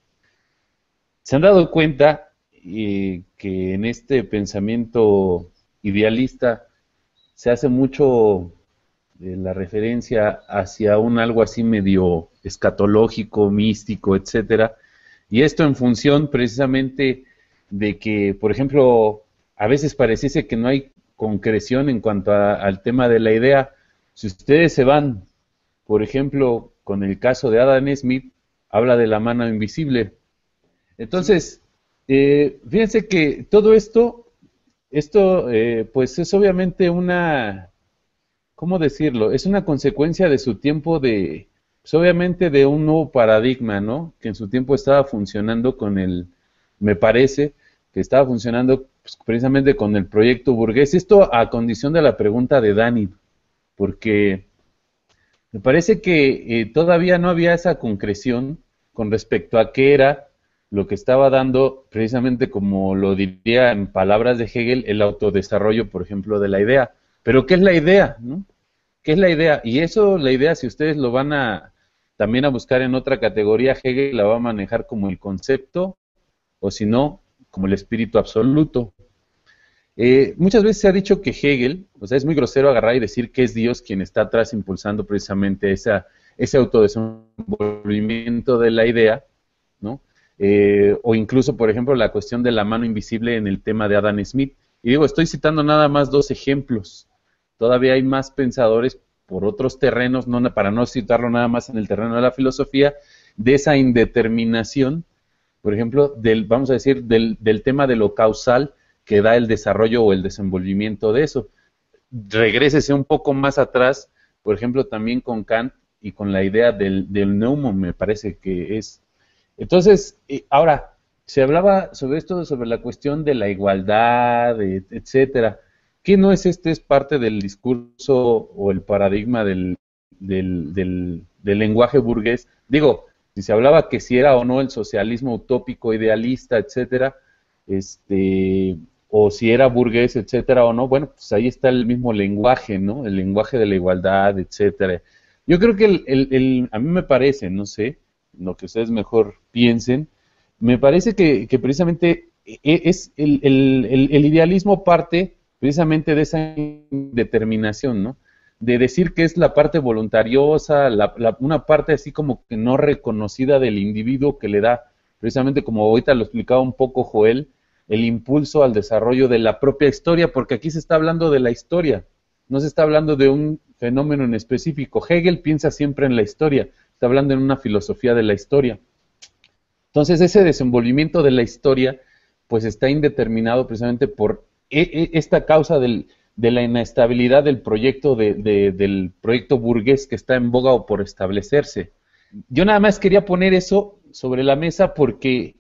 ¿Se han dado cuenta eh, que en este pensamiento idealista se hace mucho de la referencia hacia un algo así medio escatológico, místico, etcétera? Y esto en función precisamente de que, por ejemplo, a veces pareciese que no hay concreción en cuanto a, al tema de la idea. Si ustedes se van, por ejemplo, con el caso de Adam Smith, habla de la mano invisible. Entonces, eh, fíjense que todo esto, esto eh, pues es obviamente una, ¿cómo decirlo? Es una consecuencia de su tiempo de, pues obviamente de un nuevo paradigma, ¿no? Que en su tiempo estaba funcionando con el, me parece, que estaba funcionando pues, precisamente con el proyecto burgués. Esto a condición de la pregunta de Dani, porque me parece que eh, todavía no había esa concreción con respecto a qué era lo que estaba dando, precisamente como lo diría en palabras de Hegel, el autodesarrollo, por ejemplo, de la idea. Pero ¿qué es la idea? ¿No? ¿Qué es la idea? Y eso, la idea, si ustedes lo van a también a buscar en otra categoría, Hegel la va a manejar como el concepto, o si no, como el espíritu absoluto. Eh, muchas veces se ha dicho que Hegel, o sea, es muy grosero agarrar y decir que es Dios quien está atrás impulsando precisamente esa, ese autodesenvolvimiento de la idea, ¿no? Eh, o incluso, por ejemplo, la cuestión de la mano invisible en el tema de Adam Smith. Y digo, estoy citando nada más dos ejemplos. Todavía hay más pensadores por otros terrenos, no, para no citarlo nada más en el terreno de la filosofía, de esa indeterminación, por ejemplo, del, vamos a decir, del, del tema de lo causal que da el desarrollo o el desenvolvimiento de eso. Regrésese un poco más atrás, por ejemplo, también con Kant y con la idea del, del neumon, me parece que es. Entonces, eh, ahora, se hablaba sobre esto, sobre la cuestión de la igualdad, et, etcétera. ¿qué no es este? Es parte del discurso o el paradigma del, del, del, del lenguaje burgués. Digo, si se hablaba que si era o no el socialismo utópico, idealista, etcétera, este, o si era burgués, etcétera, o no, bueno, pues ahí está el mismo lenguaje, ¿no? El lenguaje de la igualdad, etcétera. Yo creo que el, el, el, a mí me parece, no sé, lo que ustedes mejor piensen, me parece que, que precisamente es el, el, el, el idealismo parte precisamente de esa determinación, ¿no? De decir que es la parte voluntariosa, la, la, una parte así como que no reconocida del individuo que le da, precisamente como ahorita lo explicaba un poco Joel, el impulso al desarrollo de la propia historia, porque aquí se está hablando de la historia, no se está hablando de un fenómeno en específico. Hegel piensa siempre en la historia, está hablando en una filosofía de la historia. Entonces ese desenvolvimiento de la historia pues está indeterminado precisamente por e e esta causa del, de la inestabilidad del proyecto de, de, del proyecto burgués que está en boga o por establecerse. Yo nada más quería poner eso sobre la mesa porque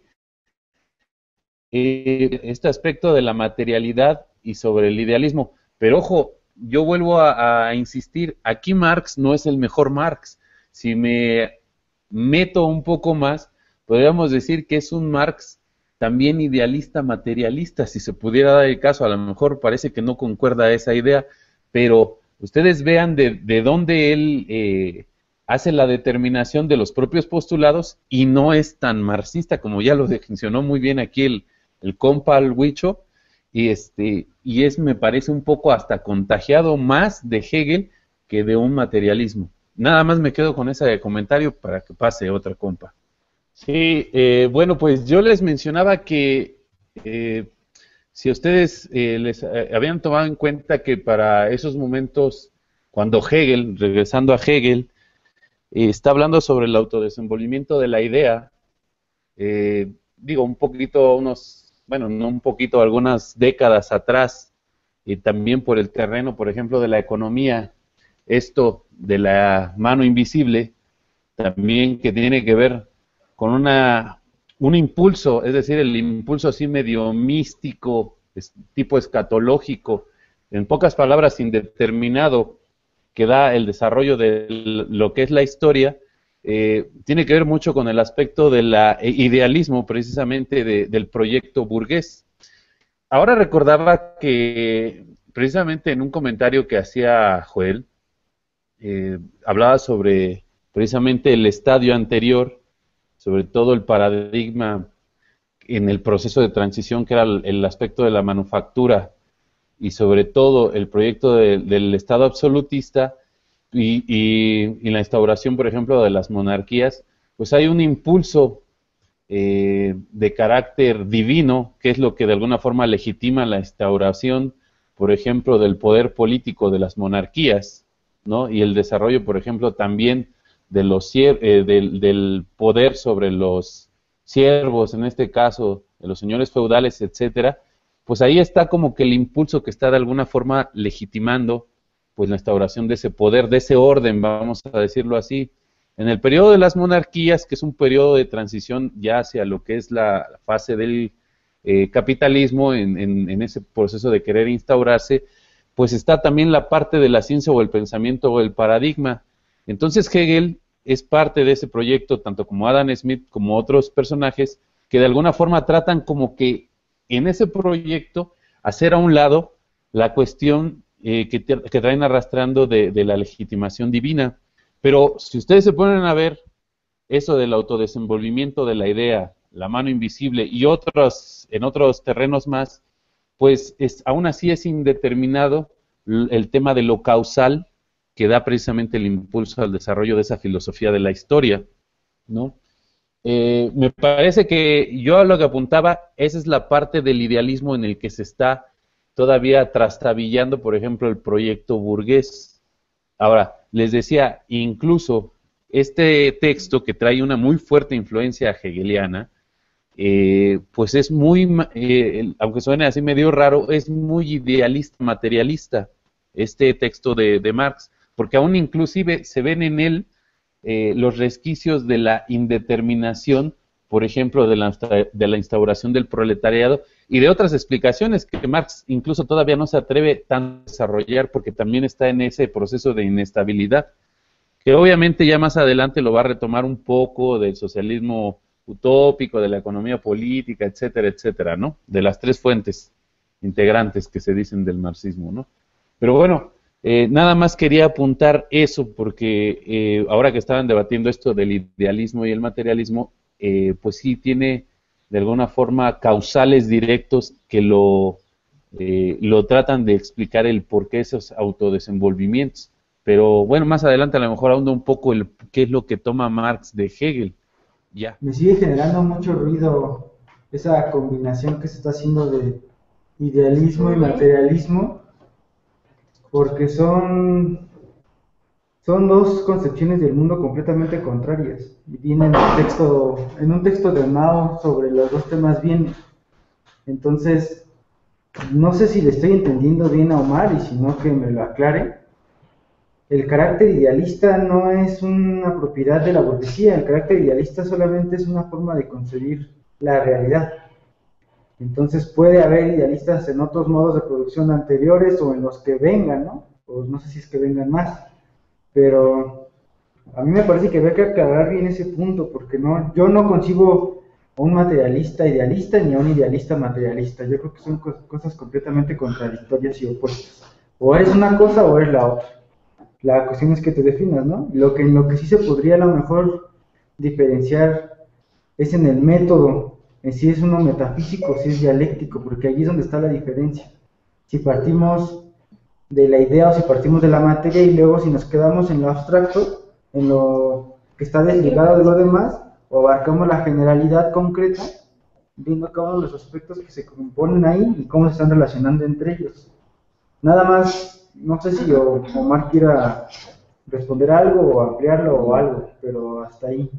eh, este aspecto de la materialidad y sobre el idealismo, pero ojo, yo vuelvo a, a insistir, aquí Marx no es el mejor Marx. Si me meto un poco más, podríamos decir que es un Marx también idealista, materialista, si se pudiera dar el caso. A lo mejor parece que no concuerda esa idea, pero ustedes vean de, de dónde él eh, hace la determinación de los propios postulados y no es tan marxista, como ya lo mencionó muy bien aquí el, el compa al Huicho, y, este, y es, me parece, un poco hasta contagiado más de Hegel que de un materialismo. Nada más me quedo con ese comentario para que pase otra compa. Sí, eh, bueno, pues yo les mencionaba que eh, si ustedes eh, les eh, habían tomado en cuenta que para esos momentos, cuando Hegel, regresando a Hegel, eh, está hablando sobre el autodesenvolvimiento de la idea, eh, digo, un poquito, unos, bueno, no un poquito, algunas décadas atrás, y también por el terreno, por ejemplo, de la economía, esto de la mano invisible, también que tiene que ver con una, un impulso, es decir, el impulso así medio místico, es, tipo escatológico, en pocas palabras indeterminado, que da el desarrollo de lo que es la historia, eh, tiene que ver mucho con el aspecto del idealismo precisamente de, del proyecto burgués. Ahora recordaba que precisamente en un comentario que hacía Joel, eh, hablaba sobre precisamente el estadio anterior, sobre todo el paradigma en el proceso de transición que era el, el aspecto de la manufactura y sobre todo el proyecto de, del Estado absolutista y, y, y la instauración, por ejemplo, de las monarquías, pues hay un impulso eh, de carácter divino, que es lo que de alguna forma legitima la instauración, por ejemplo, del poder político de las monarquías, ¿no? Y el desarrollo, por ejemplo, también de los eh, del, del poder sobre los siervos, en este caso, de los señores feudales, etcétera, pues ahí está como que el impulso que está de alguna forma legitimando pues la instauración de ese poder, de ese orden, vamos a decirlo así. En el periodo de las monarquías, que es un periodo de transición ya hacia lo que es la fase del eh, capitalismo, en, en, en ese proceso de querer instaurarse, pues está también la parte de la ciencia o el pensamiento o el paradigma. Entonces Hegel es parte de ese proyecto, tanto como Adam Smith como otros personajes, que de alguna forma tratan como que en ese proyecto hacer a un lado la cuestión eh, que, te, que traen arrastrando de, de la legitimación divina. Pero si ustedes se ponen a ver eso del autodesenvolvimiento de la idea, la mano invisible y otros en otros terrenos más, pues es, aún así es indeterminado el tema de lo causal que da precisamente el impulso al desarrollo de esa filosofía de la historia, ¿no? Eh, me parece que yo a lo que apuntaba, esa es la parte del idealismo en el que se está todavía trastabillando, por ejemplo, el proyecto burgués. Ahora, les decía, incluso este texto que trae una muy fuerte influencia hegeliana, eh, pues es muy, eh, aunque suene así medio raro, es muy idealista, materialista, este texto de, de Marx, porque aún inclusive se ven en él eh, los resquicios de la indeterminación por ejemplo, de la, de la instauración del proletariado y de otras explicaciones que Marx incluso todavía no se atreve tanto a desarrollar porque también está en ese proceso de inestabilidad, que obviamente ya más adelante lo va a retomar un poco del socialismo utópico, de la economía política, etcétera, etcétera, ¿no? De las tres fuentes integrantes que se dicen del marxismo, ¿no? Pero bueno, eh, nada más quería apuntar eso porque eh, ahora que estaban debatiendo esto del idealismo y el materialismo, eh, pues sí tiene de alguna forma causales directos que lo, eh, lo tratan de explicar el por qué esos autodesenvolvimientos. Pero bueno, más adelante a lo mejor ahonda un poco el qué es lo que toma Marx de Hegel. Ya. Me sigue generando mucho ruido esa combinación que se está haciendo de idealismo y materialismo, porque son, son dos concepciones del mundo completamente contrarias. Y viene en un texto, en un texto de Mao sobre los dos temas viene. Entonces, no sé si le estoy entendiendo bien a Omar y si no que me lo aclare. El carácter idealista no es una propiedad de la burguesía, el carácter idealista solamente es una forma de concebir la realidad. Entonces puede haber idealistas en otros modos de producción anteriores o en los que vengan, ¿no? O no sé si es que vengan más, pero a mí me parece que había que aclarar bien ese punto, porque no, yo no concibo a un materialista idealista ni a un idealista materialista. Yo creo que son co- cosas completamente contradictorias y opuestas. O es una cosa o es la otra. La cuestión es que te definas, ¿no? Lo que, lo que sí se podría a lo mejor diferenciar es en el método, en si es uno metafísico o si es dialéctico, porque allí es donde está la diferencia. Si partimos de la idea o si partimos de la materia y luego si nos quedamos en lo abstracto, en lo que está desligado de lo demás, o abarcamos la generalidad concreta, viendo cada uno de los aspectos que se componen ahí y cómo se están relacionando entre ellos. Nada más. No sé si Omar quiera responder algo o ampliarlo o algo, pero hasta ahí.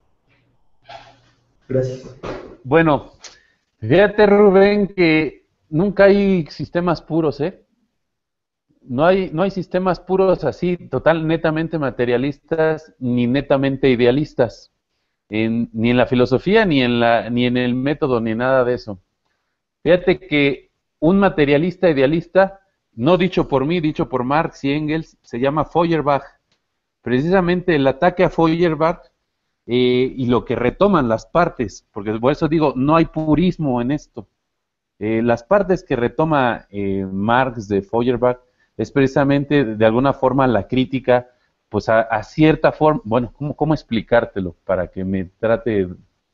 Gracias. Bueno, fíjate Rubén que nunca hay sistemas puros, ¿eh? No hay, no hay sistemas puros así, total, netamente materialistas, ni netamente idealistas, en, ni en la filosofía, ni en, la, ni en el método, ni nada de eso. Fíjate que un materialista idealista, no dicho por mí, dicho por Marx y Engels, se llama Feuerbach. Precisamente el ataque a Feuerbach eh, y lo que retoman las partes, porque por eso digo, no hay purismo en esto. Eh, las partes que retoma eh, Marx de Feuerbach es precisamente de alguna forma la crítica, pues a, a cierta forma, bueno, ¿cómo, cómo explicártelo para que me trate?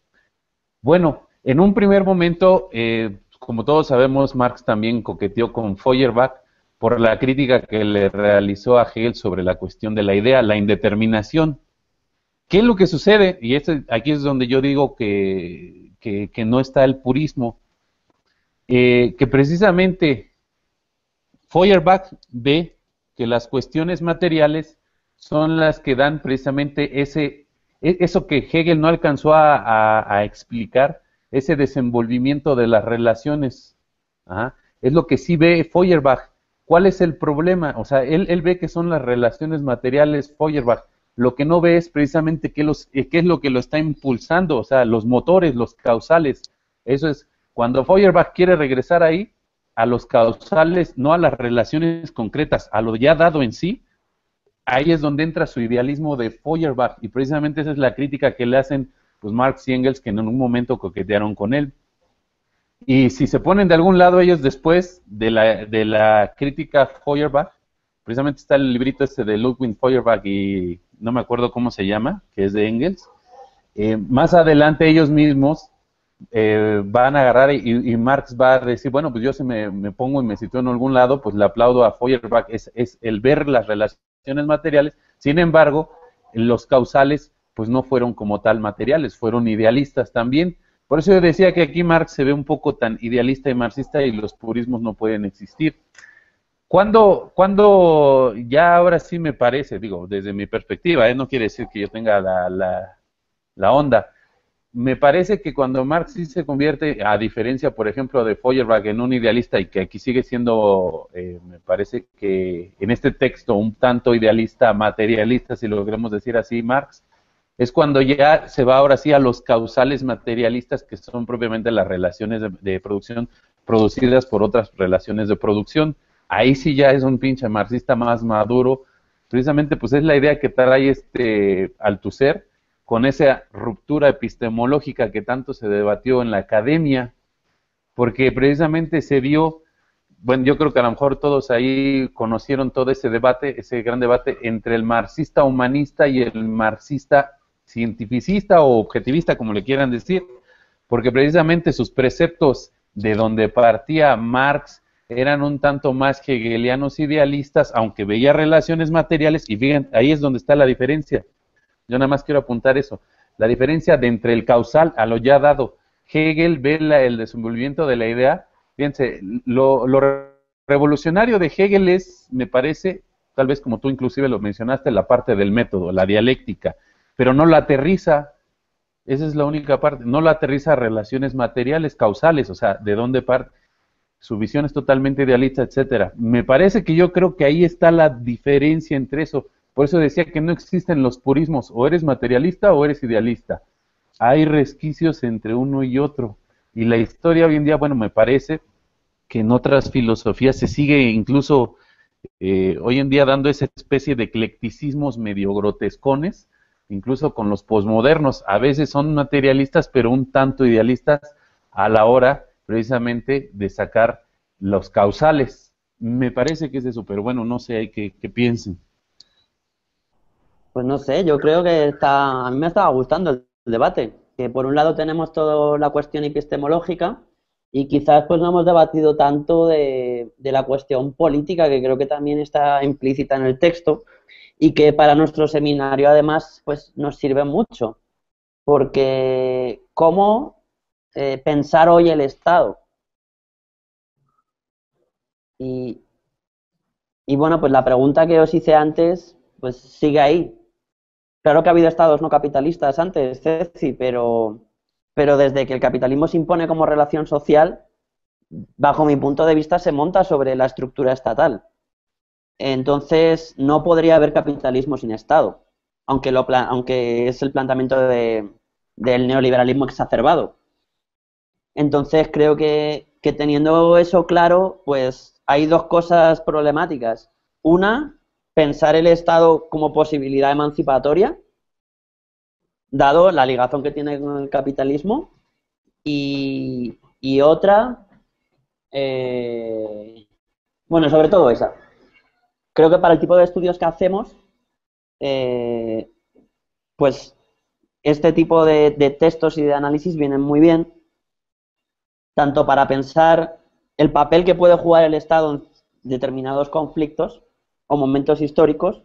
Bueno, en un primer momento, eh, como todos sabemos, Marx también coqueteó con Feuerbach por la crítica que le realizó a Hegel sobre la cuestión de la idea, la indeterminación. ¿Qué es lo que sucede? Y este, aquí es donde yo digo que, que, que no está el purismo, eh, que precisamente Feuerbach ve que las cuestiones materiales son las que dan precisamente ese, eso que Hegel no alcanzó a, a, a explicar, ese desenvolvimiento de las relaciones. Ajá. Es lo que sí ve Feuerbach. ¿Cuál es el problema? O sea, él, él ve que son las relaciones materiales Feuerbach. Lo que no ve es precisamente qué, los, qué es lo que lo está impulsando, o sea, los motores, los causales. Eso es, cuando Feuerbach quiere regresar ahí, a los causales, no a las relaciones concretas, a lo ya dado en sí, ahí es donde entra su idealismo de Feuerbach, y precisamente esa es la crítica que le hacen pues Marx y Engels, que en un momento coquetearon con él. Y si se ponen de algún lado ellos después de la, de la crítica a Feuerbach, precisamente está el librito este de Ludwig Feuerbach y no me acuerdo cómo se llama, que es de Engels. Eh, más adelante ellos mismos eh, van a agarrar y, y Marx va a decir, bueno, pues yo si me, me pongo y me sitúo en algún lado, pues le aplaudo a Feuerbach, es, es el ver las relaciones materiales. Sin embargo, los causales pues no fueron como tal materiales, fueron idealistas también. Por eso yo decía que aquí Marx se ve un poco tan idealista y marxista y los purismos no pueden existir. Cuando, cuando ya ahora sí me parece, digo, desde mi perspectiva, ¿eh? No quiere decir que yo tenga la, la, la onda, me parece que cuando Marx sí se convierte, a diferencia, por ejemplo, de Feuerbach en un idealista y que aquí sigue siendo, eh, me parece que en este texto un tanto idealista, materialista, si lo queremos decir así, Marx, es cuando ya se va ahora sí a los causales materialistas, que son propiamente las relaciones de, de producción producidas por otras relaciones de producción. Ahí sí ya es un pinche marxista más maduro. Precisamente pues es la idea que trae este Althusser con esa ruptura epistemológica que tanto se debatió en la academia, porque precisamente se vio, bueno, yo creo que a lo mejor todos ahí conocieron todo ese debate, ese gran debate entre el marxista humanista y el marxista cientificista o objetivista, como le quieran decir, porque precisamente sus preceptos de donde partía Marx eran un tanto más hegelianos idealistas, aunque veía relaciones materiales, y fíjense, ahí es donde está la diferencia. Yo nada más quiero apuntar eso, la diferencia de entre el causal a lo ya dado. Hegel ve la, el desenvolvimiento de la idea, fíjense, lo, lo revolucionario de Hegel es, me parece, tal vez como tú inclusive lo mencionaste, la parte del método, la dialéctica, pero no la aterriza, esa es la única parte, no la aterriza a relaciones materiales, causales, o sea, de dónde parte, su visión es totalmente idealista, etcétera. Me parece que yo creo que ahí está la diferencia entre eso, por eso decía que no existen los purismos, o eres materialista o eres idealista, hay resquicios entre uno y otro, y la historia hoy en día, bueno, me parece que en otras filosofías se sigue incluso eh, hoy en día dando esa especie de eclecticismos medio grotescones, incluso con los posmodernos, a veces son materialistas pero un tanto idealistas a la hora precisamente de sacar los causales. Me parece que es eso, pero bueno, no sé, hay que, que piensen. Pues no sé, yo creo que está, a mí me estaba gustando el debate, que por un lado tenemos toda la cuestión epistemológica y quizás pues no hemos debatido tanto de, de la cuestión política, que creo que también está implícita en el texto, y que para nuestro seminario además pues nos sirve mucho, porque cómo eh, pensar hoy el Estado. Y, y bueno, pues la pregunta que os hice antes pues sigue ahí. Claro que ha habido estados no capitalistas antes, Ceci, pero, pero desde que el capitalismo se impone como relación social, bajo mi punto de vista se monta sobre la estructura estatal. Entonces, no podría haber capitalismo sin Estado, aunque, lo, aunque es el planteamiento de, del neoliberalismo exacerbado. Entonces, creo que, que teniendo eso claro, pues hay dos cosas problemáticas. Una, pensar el Estado como posibilidad emancipatoria, dado la ligazón que tiene con el capitalismo, y, y otra, eh, bueno, sobre todo esa. Creo que para el tipo de estudios que hacemos, eh, pues este tipo de, de textos y de análisis vienen muy bien, tanto para pensar el papel que puede jugar el Estado en determinados conflictos o momentos históricos,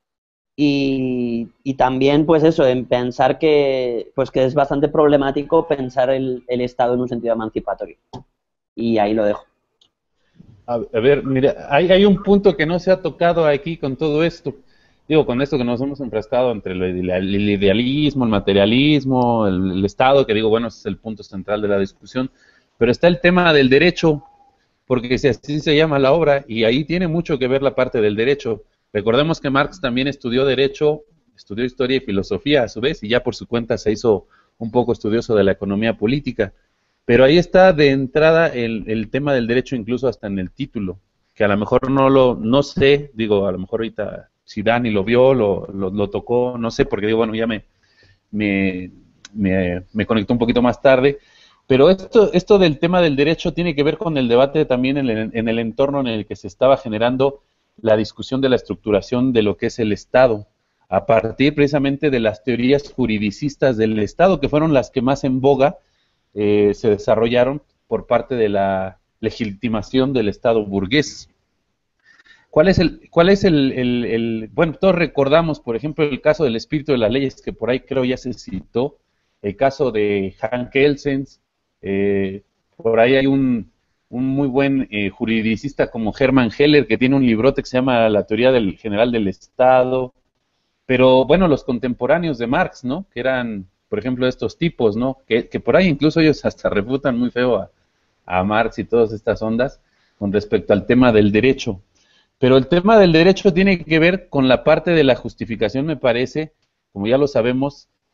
y, y también pues eso, en pensar que, pues que es bastante problemático pensar el, el Estado en un sentido emancipatorio. Y ahí lo dejo. A, a ver, mira, hay, hay un punto que no se ha tocado aquí con todo esto. Digo, con esto que nos hemos enfrascado entre el, el idealismo, el materialismo, el, el Estado, que digo, bueno, ese es el punto central de la discusión. Pero está el tema del derecho, porque así se llama la obra, y ahí tiene mucho que ver la parte del derecho. Recordemos que Marx también estudió derecho, estudió historia y filosofía a su vez, y ya por su cuenta se hizo un poco estudioso de la economía política. Pero ahí está de entrada el, el tema del derecho, incluso hasta en el título, que a lo mejor no lo, no sé, digo, a lo mejor ahorita si Dani lo vio, lo, lo, lo tocó, no sé, porque digo, bueno, ya me, me, me, me conectó un poquito más tarde, pero esto, esto del tema del derecho tiene que ver con el debate también en el, en el entorno en el que se estaba generando la discusión de la estructuración de lo que es el Estado, a partir precisamente de las teorías juridicistas del Estado, que fueron las que más en boga eh, se desarrollaron por parte de la legitimación del Estado burgués. ¿Cuál es el, cuál es el, el, el, bueno, todos recordamos, por ejemplo, el caso del espíritu de las leyes, que por ahí creo ya se citó, el caso de Hank Kelsens, eh, por ahí hay un, un muy buen eh, juridicista como Hermann Heller, que tiene un librote que se llama La teoría del general del Estado, pero bueno, los contemporáneos de Marx, ¿no?, que eran, por ejemplo, estos tipos, ¿no?, que, que por ahí incluso ellos hasta refutan muy feo a, a Marx y todas estas ondas con respecto al tema del derecho. Pero el tema del derecho tiene que ver con la parte de la justificación, me parece, como ya lo sabemos,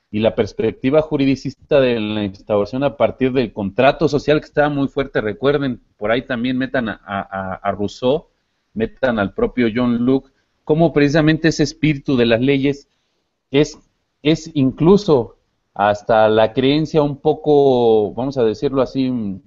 y la perspectiva juridicista de la instauración a partir del contrato social que estaba muy fuerte. Recuerden, por ahí también metan a, a, a Rousseau, metan al propio John Locke, cómo precisamente ese espíritu de las leyes es, es incluso hasta la creencia un poco, vamos a decirlo así,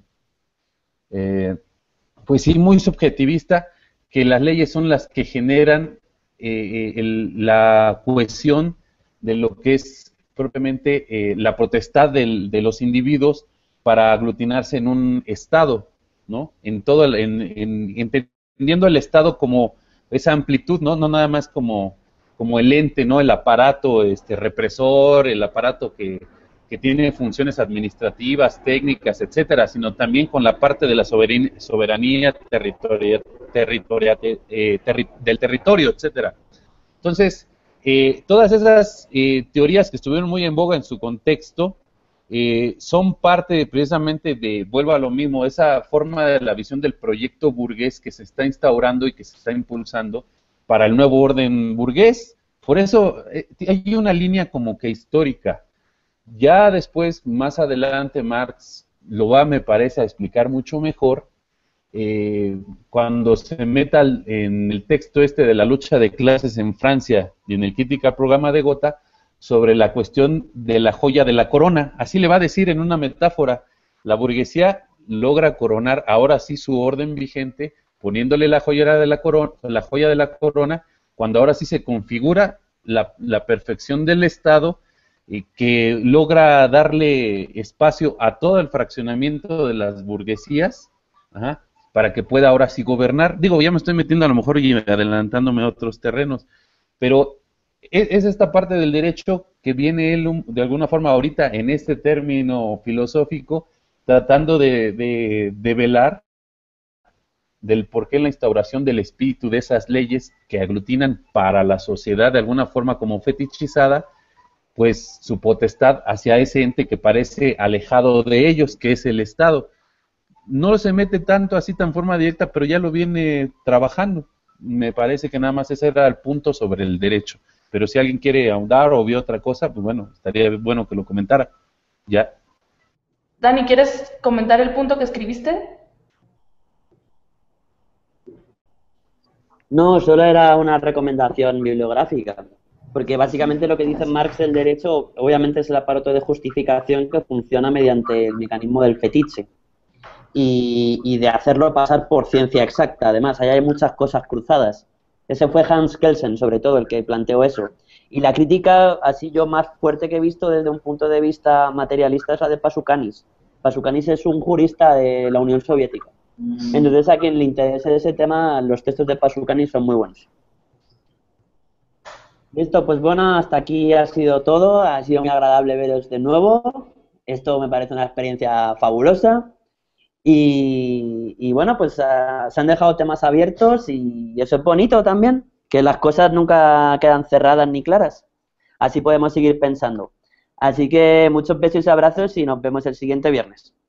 eh, pues sí, muy subjetivista, que las leyes son las que generan eh, el, la cohesión de lo que es propiamente eh, la potestad del, de los individuos para aglutinarse en un Estado, ¿no? En todo, el, en, en, entendiendo el Estado como esa amplitud, ¿no? No nada más como, como el ente, ¿no? El aparato este, represor, el aparato que, que tiene funciones administrativas, técnicas, etcétera, sino también con la parte de la soberanía, soberanía territorial, territorial eh, terri, del territorio, etcétera. Entonces, eh, todas esas eh, teorías que estuvieron muy en boga en su contexto eh, son parte precisamente de, vuelvo a lo mismo, esa forma de la visión del proyecto burgués que se está instaurando y que se está impulsando para el nuevo orden burgués. Por eso eh, hay una línea como que histórica. Ya después, más adelante, Marx lo va, me parece, a explicar mucho mejor eh, cuando se meta en el texto este de la lucha de clases en Francia y en el crítica programa de Gotha sobre la cuestión de la joya de la corona. Así le va a decir en una metáfora, la burguesía logra coronar ahora sí su orden vigente poniéndole la joya de la corona, la joya de la corona cuando ahora sí se configura la, la perfección del Estado y que logra darle espacio a todo el fraccionamiento de las burguesías, ajá, para que pueda ahora sí gobernar. Digo, ya me estoy metiendo a lo mejor y adelantándome a otros terrenos, pero es, es esta parte del derecho que viene él de alguna forma ahorita en este término filosófico, tratando de, de, de velar del por qué la instauración del espíritu de esas leyes que aglutinan para la sociedad de alguna forma como fetichizada, pues su potestad hacia ese ente que parece alejado de ellos, que es el Estado. No se mete tanto así tan forma directa, pero ya lo viene trabajando. Me parece que nada más ese era el punto sobre el derecho. Pero si alguien quiere ahondar o vio otra cosa, pues bueno, estaría bueno que lo comentara. Ya. Dani, ¿quieres comentar el punto que escribiste? No, solo era una recomendación bibliográfica. Porque básicamente lo que dice Marx del derecho, obviamente es el aparato de justificación que funciona mediante el mecanismo del fetiche. Y, y de hacerlo pasar por ciencia exacta. Además, ahí hay muchas cosas cruzadas. Ese fue Hans Kelsen, sobre todo, el que planteó eso. Y la crítica, así yo más fuerte que he visto desde un punto de vista materialista, es la de Pasukanis. Pasukanis es un jurista de la Unión Soviética. Entonces, a quien le interese ese tema, los textos de Pasukanis son muy buenos. Listo, pues bueno, hasta aquí ha sido todo. Ha sido muy agradable veros de nuevo. Esto me parece una experiencia fabulosa. Y, y bueno, pues uh, se han dejado temas abiertos y eso es bonito también, que las cosas nunca quedan cerradas ni claras. Así podemos seguir pensando. Así que muchos besos y abrazos y nos vemos el siguiente viernes.